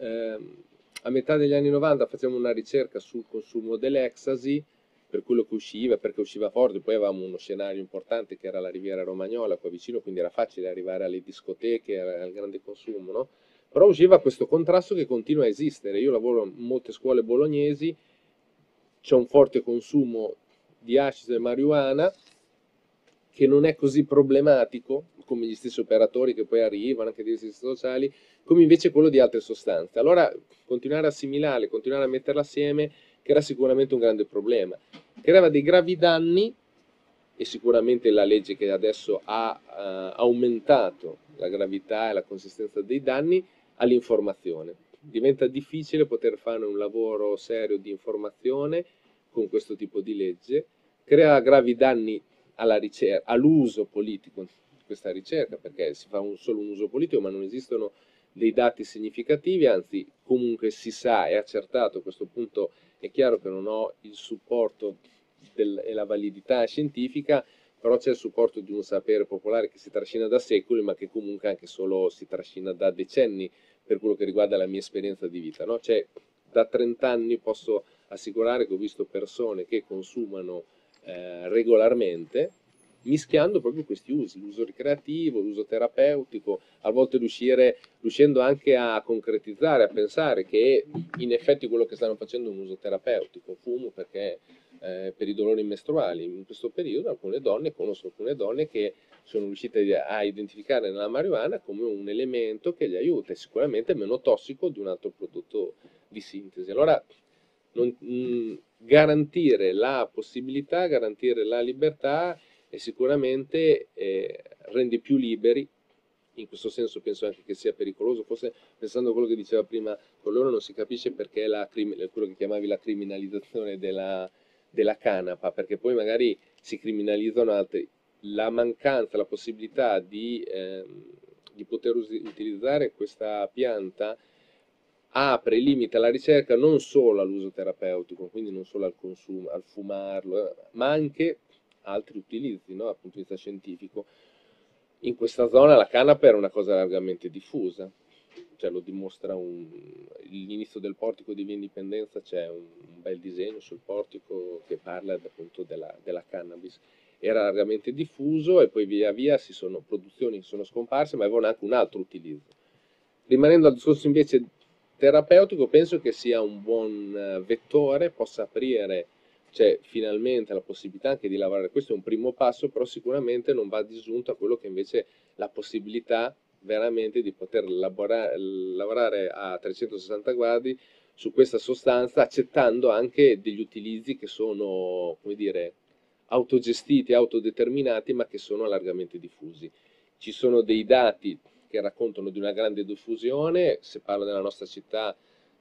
a metà degli anni 90 facciamo una ricerca sul consumo dell'ecstasy, per quello che usciva, perché usciva forte, poi avevamo uno scenario importante che era la Riviera Romagnola qua vicino, quindi era facile arrivare alle discoteche, al grande consumo, no? Però usciva questo contrasto che continua a esistere. Io lavoro in molte scuole bolognesi, c'è un forte consumo di hashish e marijuana che non è così problematico come gli stessi operatori che poi arrivano, anche dei servizi sociali, come invece quello di altre sostanze. Allora continuare a assimilarle, continuare a metterla assieme, che era sicuramente un grande problema. Creava dei gravi danni e sicuramente la legge che adesso ha aumentato la gravità e la consistenza dei danni all'informazione. Diventa difficile poter fare un lavoro serio di informazione con questo tipo di legge, crea gravi danni alla ricerca, all'uso politico di questa ricerca, perché si fa solo un uso politico, ma non esistono dei dati significativi, anzi comunque si sa, è accertato, a questo punto è chiaro che non ho il supporto e la validità scientifica, però c'è il supporto di un sapere popolare che si trascina da secoli, ma che comunque anche solo si trascina da decenni per quello che riguarda la mia esperienza di vita, no? Cioè, da 30 anni posso assicurare che ho visto persone che consumano regolarmente, mischiando proprio questi usi, l'uso ricreativo, l'uso terapeutico, a volte riuscendo anche a concretizzare, a pensare che in effetti quello che stanno facendo è un uso terapeutico. Fumo perché per i dolori mestruali. In questo periodo alcune donne, conosco alcune donne che sono riuscite a identificare nella marijuana come un elemento che gli aiuta, e sicuramente meno tossico di un altro prodotto di sintesi. Allora, garantire la possibilità, garantire la libertà e sicuramente rende più liberi. In questo senso penso anche che sia pericoloso, forse pensando a quello che diceva prima con loro non si capisce perché quello che chiamavi la criminalizzazione della canapa, perché poi magari si criminalizzano altri. La mancanza, la possibilità di poter utilizzare questa pianta apre e limita la ricerca non solo all'uso terapeutico, quindi non solo al consumo, al fumarlo, ma anche altri utilizzi, no, dal punto di vista scientifico. In questa zona la canapa era una cosa largamente diffusa, cioè lo dimostra l'inizio del portico di Via Indipendenza, c'è un bel disegno sul portico che parla appunto della cannabis. Era largamente diffuso e poi via via produzioni che sono scomparse, ma avevano anche un altro utilizzo. Rimanendo al discorso invece terapeutico, penso che sia un buon vettore, possa aprire, cioè, finalmente la possibilità anche di lavorare. Questo è un primo passo, però sicuramente non va disgiunto a quello che invece è la possibilità veramente di poter lavorare a 360 gradi su questa sostanza, accettando anche degli utilizzi che sono, come dire, autogestiti, autodeterminati, ma che sono largamente diffusi. Ci sono dei dati che raccontano di una grande diffusione. Se parlo della nostra città,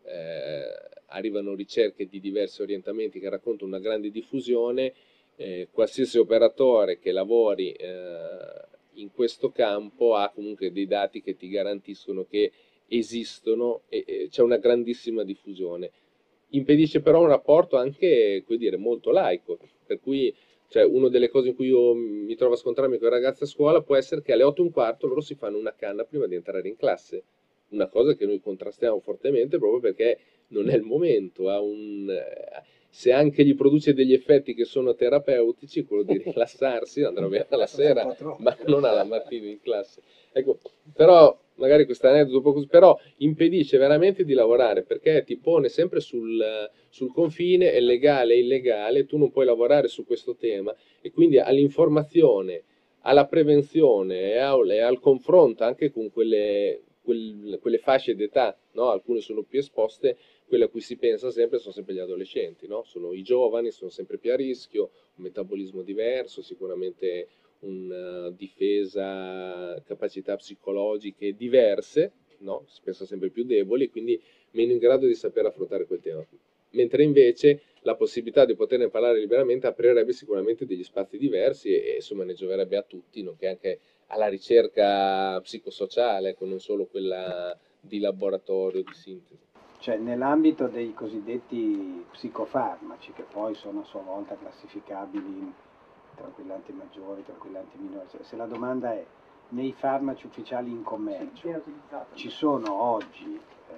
arrivano ricerche di diversi orientamenti che raccontano una grande diffusione. Qualsiasi operatore che lavori in questo campo ha comunque dei dati che ti garantiscono che esistono e c'è una grandissima diffusione. Impedisce però un rapporto anche, come dire, molto laico, per cui cioè, una delle cose in cui io mi trovo a scontrarmi con i ragazzi a scuola può essere che alle 8:15 loro si fanno una canna prima di entrare in classe, una cosa che noi contrastiamo fortemente proprio perché non è il momento, se anche gli produce degli effetti che sono terapeutici, quello di rilassarsi, andrà bene alla sera, ma non alla mattina in classe. Ecco, però magari questo aneddoto un po' così, però impedisce veramente di lavorare, perché ti pone sempre sul confine, è legale e illegale, tu non puoi lavorare su questo tema, e quindi all'informazione, alla prevenzione e al confronto anche con quelle fasce d'età, no? Alcune sono più esposte, quelle a cui si pensa sempre sono sempre gli adolescenti, no? Sono i giovani, sono sempre più a rischio, un metabolismo diverso, sicuramente una difesa, capacità psicologiche diverse, no? Si pensa sempre più deboli, quindi meno in grado di saper affrontare quel tema. Mentre invece la possibilità di poterne parlare liberamente aprirebbe sicuramente degli spazi diversi e insomma ne gioverebbe a tutti, nonché anche alla ricerca psicosociale, ecco, non solo quella di laboratorio, di sintesi. Cioè, nell'ambito dei cosiddetti psicofarmaci, che poi sono a sua volta classificabili in tranquillanti maggiori, tranquillanti minori, cioè, se la domanda è, nei farmaci ufficiali in commercio ci sono oggi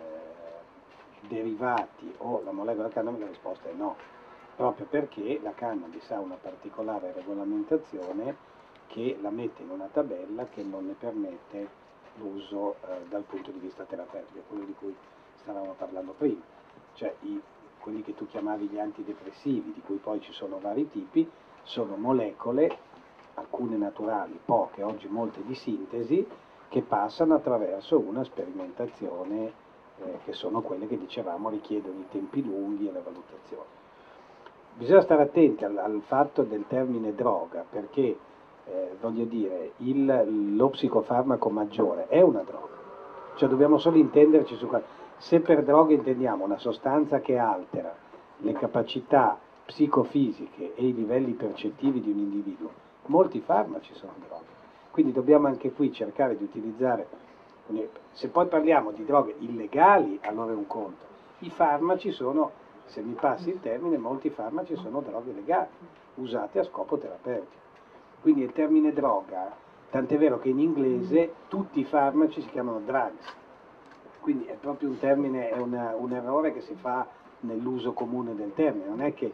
derivati o la molecola cannabis, la risposta è no, proprio perché la cannabis ha una particolare regolamentazione che la mette in una tabella che non ne permette l'uso dal punto di vista terapeutico, quello di cui stavamo parlando prima, cioè quelli che tu chiamavi gli antidepressivi, di cui poi ci sono vari tipi, sono molecole, alcune naturali, poche, oggi molte di sintesi, che passano attraverso una sperimentazione che sono quelle che dicevamo richiedono i tempi lunghi e le valutazioni. Bisogna stare attenti al fatto del termine droga, perché voglio dire, lo psicofarmaco maggiore è una droga, cioè dobbiamo solo intenderci su questo. Se per droga intendiamo una sostanza che altera le capacità psicofisiche e i livelli percettivi di un individuo, molti farmaci sono droghe. Quindi dobbiamo anche qui cercare di utilizzare, se poi parliamo di droghe illegali, allora è un conto. I farmaci sono, se mi passi il termine, molti farmaci sono droghe legali, usate a scopo terapeutico. Quindi il termine droga, tant'è vero che in inglese tutti i farmaci si chiamano drugs. Quindi è proprio un termine, è un errore che si fa nell'uso comune del termine, non è che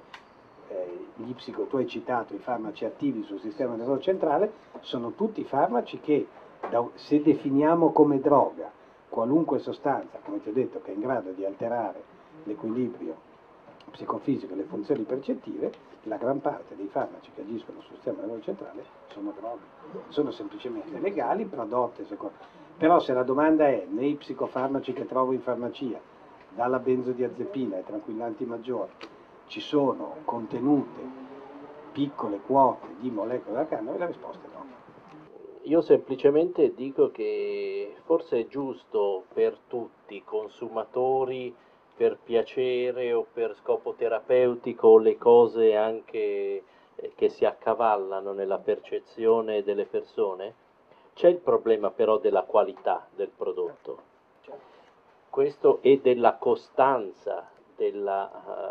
tu hai citato i farmaci attivi sul sistema nervoso centrale, sono tutti farmaci che se definiamo come droga qualunque sostanza, come ti ho detto, che è in grado di alterare l'equilibrio psicofisico e le funzioni percettive, la gran parte dei farmaci che agiscono sul sistema nervoso centrale sono droghe, sono semplicemente legali, prodotte secondo. Però se la domanda è, nei psicofarmaci che trovo in farmacia, dalla benzodiazepina ai tranquillanti maggiori, ci sono contenute piccole quote di molecole da cannabis, la risposta è no. Io semplicemente dico che forse è giusto per tutti, consumatori, per piacere o per scopo terapeutico, le cose anche che si accavallano nella percezione delle persone. C'è il problema però della qualità del prodotto, questo e della costanza del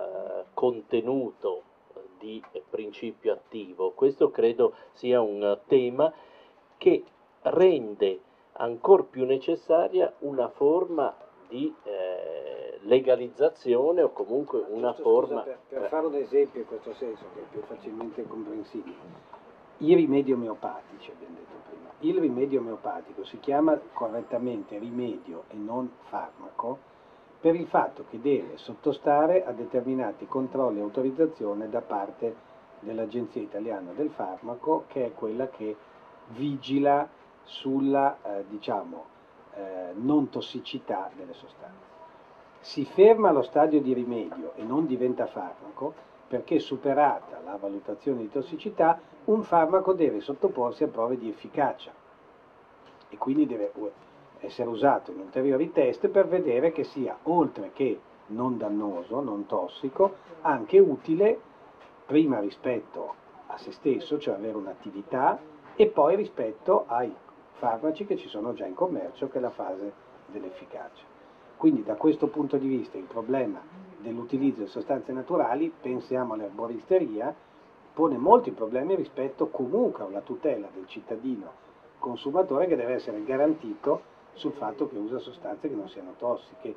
contenuto di principio attivo. Questo credo sia un tema che rende ancor più necessaria una forma di legalizzazione o comunque una forma... Per fare un esempio in questo senso, che è più facilmente comprensibile, i rimedi omeopatici, abbiamo detto prima, il rimedio omeopatico si chiama correttamente rimedio e non farmaco per il fatto che deve sottostare a determinati controlli e autorizzazione da parte dell'Agenzia Italiana del Farmaco, che è quella che vigila sulla non tossicità delle sostanze. Si ferma allo stadio di rimedio e non diventa farmaco perché, superata la valutazione di tossicità, un farmaco deve sottoporsi a prove di efficacia e quindi deve essere usato in ulteriori test per vedere che sia, oltre che non dannoso, non tossico, anche utile prima rispetto a se stesso, cioè avere un'attività, e poi rispetto ai farmaci che ci sono già in commercio, che è la fase dell'efficacia. Quindi da questo punto di vista il problema dell'utilizzo di sostanze naturali, pensiamo all'erboristeria, pone molti problemi rispetto comunque alla tutela del cittadino consumatore che deve essere garantito sul fatto che usa sostanze che non siano tossiche.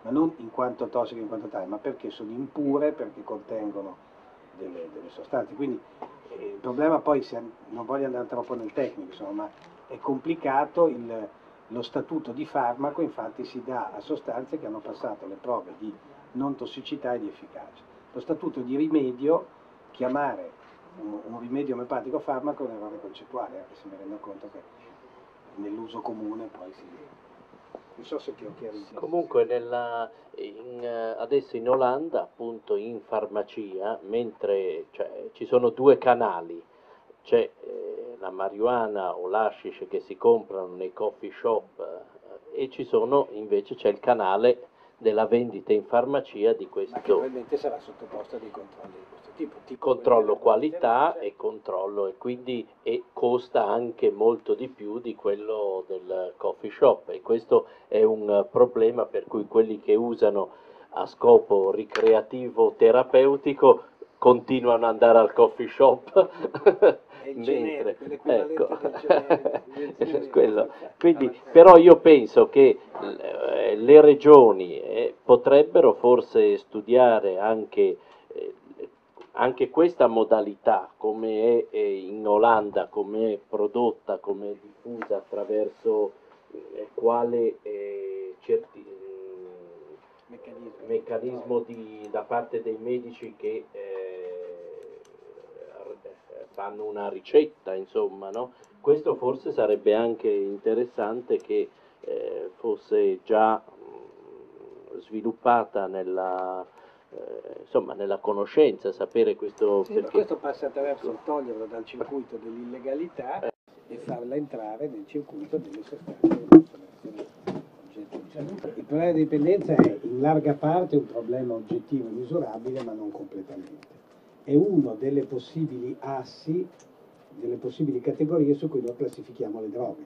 ma non in quanto tossiche in quanto tali, ma perché sono impure, perché contengono delle sostanze. Quindi il problema poi, non voglio andare troppo nel tecnico, insomma, ma è complicato. Lo statuto di farmaco infatti si dà a sostanze che hanno passato le prove di non tossicità e di efficacia. Lo statuto di rimedio, chiamare un rimedio omeopatico farmaco è un errore concettuale, anche se mi rendo conto che nell'uso comune poi si... Non so se ti ho chiarito. Comunque adesso in Olanda, appunto in farmacia, mentre ci sono due canali, c'è la marijuana o l'hashish che si comprano nei coffee shop e invece c'è il canale della vendita in farmacia di Ma che questo probabilmente sarà sottoposta a dei controlli di questo tipo controllo qualità e controllo e costa anche molto di più di quello del coffee shop e questo è un problema per cui quelli che usano a scopo ricreativo terapeutico continuano ad andare al coffee shop È il mentre generico, l'equivalente ecco del generico. quello. Quindi, però io penso che le regioni potrebbero forse studiare anche questa modalità, come è in Olanda, come è prodotta, come è diffusa, attraverso quale meccanismo da parte dei medici che fanno una ricetta, insomma, no? Questo forse sarebbe anche interessante che fosse già sviluppata insomma, nella conoscenza, sapere questo Sì, ma perché. questo passa attraverso il toglierlo dal circuito dell'illegalità e farla entrare nel circuito delle sostanze che possono essere oggetto di salute. Il problema di dipendenza è in larga parte un problema oggettivo e misurabile, ma non completamente. È uno delle possibili assi, delle possibili categorie su cui noi classifichiamo le droghe.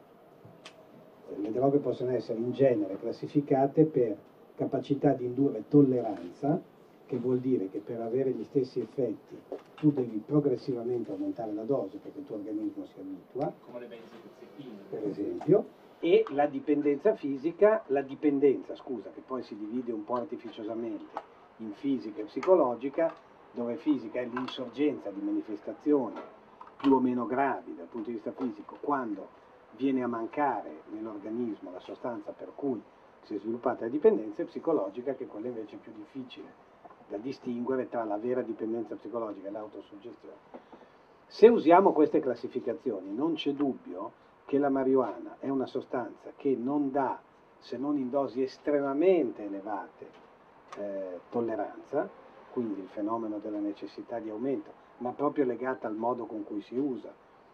Le droghe possono essere in genere classificate per capacità di indurre tolleranza, che vuol dire che per avere gli stessi effetti tu devi progressivamente aumentare la dose perché il tuo organismo si abitua, come le benzodiazepine per esempio, e la dipendenza fisica, scusa, che poi si divide un po' artificiosamente in fisica e psicologica, dove fisica è l'insorgenza di manifestazioni più o meno gravi dal punto di vista fisico quando viene a mancare nell'organismo la sostanza per cui si è sviluppata la dipendenza, e psicologica, che è quella invece più difficile da distinguere tra la vera dipendenza psicologica e l'autosuggestione. Se usiamo queste classificazioni non c'è dubbio che la marijuana è una sostanza che non dà, se non in dosi estremamente elevate, tolleranza, quindi il fenomeno della necessità di aumento, ma proprio legata al modo con cui si usa,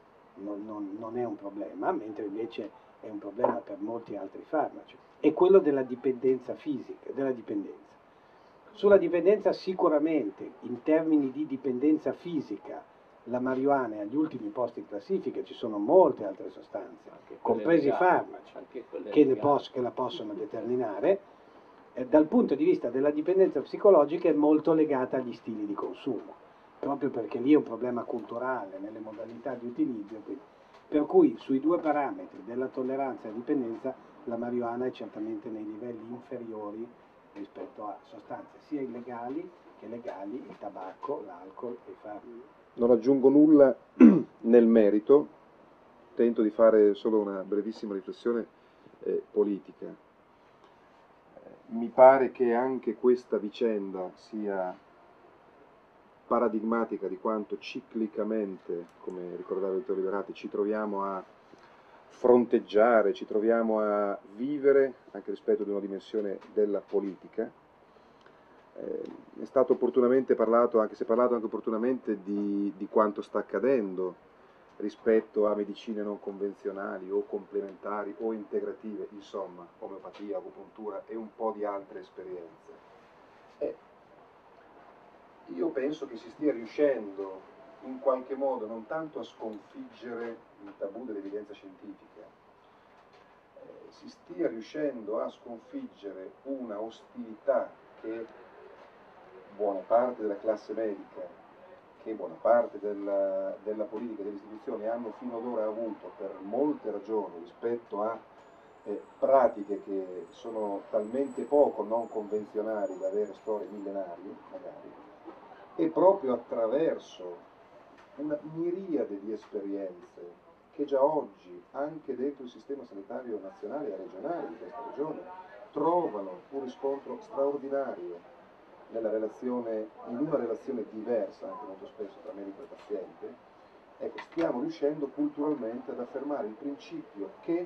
non è un problema, mentre invece è un problema per molti altri farmaci. È quello della dipendenza fisica, della dipendenza. Sulla dipendenza sicuramente, in termini di dipendenza fisica, la marijuana è agli ultimi posti in classifica, ci sono molte altre sostanze, compresi i farmaci, che la possono determinare. Dal punto di vista della dipendenza psicologica è molto legata agli stili di consumo, proprio perché lì è un problema culturale nelle modalità di utilizzo, per cui sui due parametri della tolleranza e dipendenza la marijuana è certamente nei livelli inferiori rispetto a sostanze sia illegali che legali, il tabacco, l'alcol e i farmaci. Non aggiungo nulla nel merito, tento di fare solo una brevissima riflessione politica. Mi pare che anche questa vicenda sia paradigmatica di quanto ciclicamente, come ricordava Vittorio Liberati, ci troviamo a fronteggiare, ci troviamo a vivere anche rispetto ad una dimensione della politica. È stato opportunamente parlato, anche se parlato anche opportunamente, di quanto sta accadendo rispetto a medicine non convenzionali o complementari o integrative, insomma, omeopatia, agopuntura e un po' di altre esperienze. Io penso che si stia riuscendo in qualche modo non tanto a sconfiggere il tabù dell'evidenza scientifica, si stia riuscendo a sconfiggere una ostilità che buona parte della classe medica, che buona parte della politica e delle istituzioni hanno fino ad ora avuto per molte ragioni rispetto a pratiche che sono talmente poco non convenzionali da avere storie millenarie, magari, e proprio attraverso una miriade di esperienze che già oggi, anche dentro il sistema sanitario nazionale e regionale di questa regione, trovano un riscontro straordinario in una relazione diversa, anche molto spesso tra medico e paziente. Ecco, stiamo riuscendo culturalmente ad affermare il principio che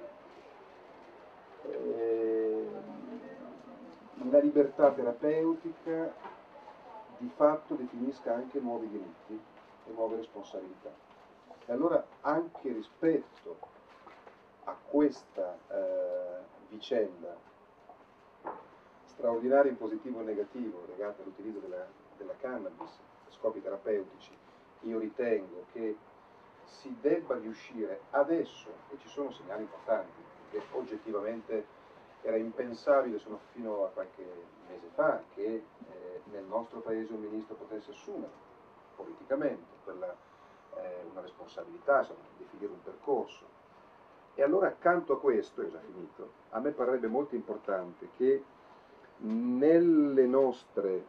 la libertà terapeutica di fatto definisca anche nuovi diritti e nuove responsabilità. E allora anche rispetto a questa vicenda straordinaria in positivo e negativo legata all'utilizzo della cannabis per scopi terapeutici, io ritengo che si debba riuscire adesso, e ci sono segnali importanti, che oggettivamente era impensabile fino a qualche mese fa che nel nostro paese un ministro potesse assumere politicamente una responsabilità, insomma, definire un percorso. E allora accanto a questo, è già finito, a me parrebbe molto importante che nelle nostre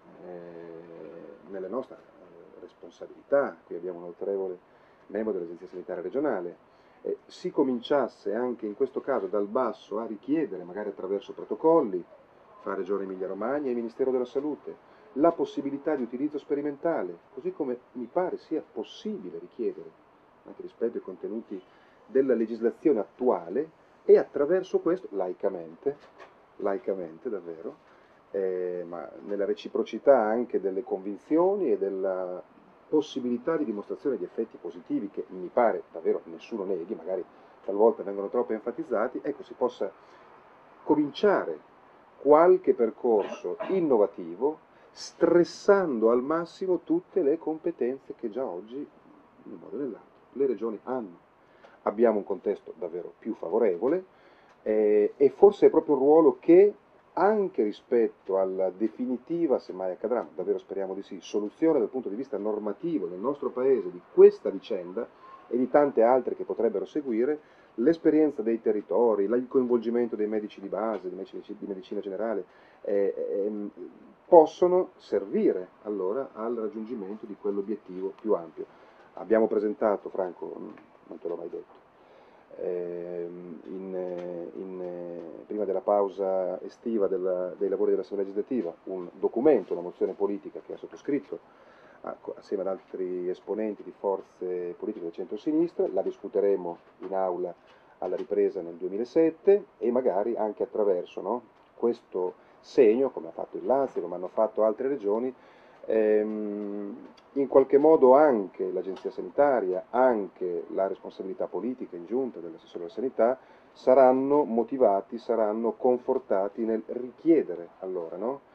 responsabilità, qui abbiamo un autorevole membro dell'Agenzia Sanitaria Regionale, si cominciasse anche in questo caso dal basso a richiedere, magari attraverso protocolli, fra Regione Emilia-Romagna e Ministero della Salute, la possibilità di utilizzo sperimentale, così come mi pare sia possibile richiedere, anche rispetto ai contenuti della legislazione attuale, e attraverso questo, laicamente davvero, ma nella reciprocità anche delle convinzioni e della possibilità di dimostrazione di effetti positivi che mi pare davvero nessuno neghi, magari talvolta vengono troppo enfatizzati, ecco, si possa cominciare qualche percorso innovativo stressando al massimo tutte le competenze che già oggi, in un modo o nell'altro, le regioni hanno. Abbiamo un contesto davvero più favorevole e forse è proprio un ruolo che anche rispetto alla definitiva, se mai accadrà, ma davvero speriamo di sì, soluzione dal punto di vista normativo nel nostro Paese di questa vicenda e di tante altre che potrebbero seguire, l'esperienza dei territori, il coinvolgimento dei medici di base, di medicina generale, possono servire allora al raggiungimento di quell'obiettivo più ampio. Abbiamo presentato, Franco, non te l'ho mai detto, prima della pausa estiva dei lavori dell'Assemblea legislativa, un documento, una mozione politica che ha sottoscritto assieme ad altri esponenti di forze politiche del centro-sinistra, la discuteremo in aula alla ripresa nel 2007 e magari anche attraverso questo segno, come ha fatto il Lazio, come hanno fatto altre regioni, in qualche modo anche l'Agenzia Sanitaria, anche la responsabilità politica in giunta dell'assessore alla sanità saranno motivati, saranno confortati nel richiedere allora,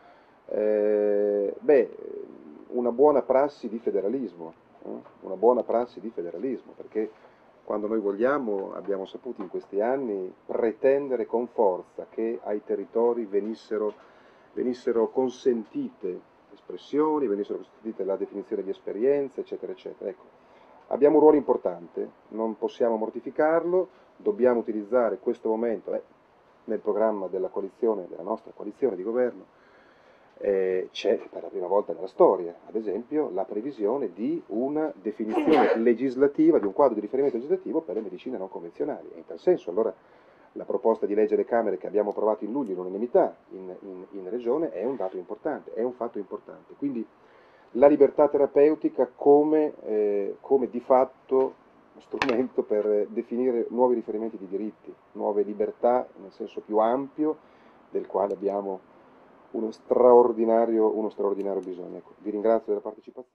una buona prassi di federalismo, una buona prassi di federalismo, perché quando noi vogliamo, abbiamo saputo in questi anni, pretendere con forza che ai territori venissero consentite espressioni, venissero consentite la definizione di esperienze, eccetera, eccetera. Ecco, abbiamo un ruolo importante, non possiamo mortificarlo, dobbiamo utilizzare questo momento nel programma della coalizione, della nostra coalizione di governo. C'è per la prima volta nella storia, ad esempio, la previsione di una definizione legislativa, di un quadro di riferimento legislativo per le medicine non convenzionali. E in tal senso, allora, la proposta di legge alle Camere che abbiamo approvato in luglio in unanimità in Regione è un dato importante, è un fatto importante. Quindi la libertà terapeutica come di fatto strumento per definire nuovi riferimenti di diritti, nuove libertà nel senso più ampio del quale abbiamo uno straordinario bisogno. Ecco, vi ringrazio della partecipazione.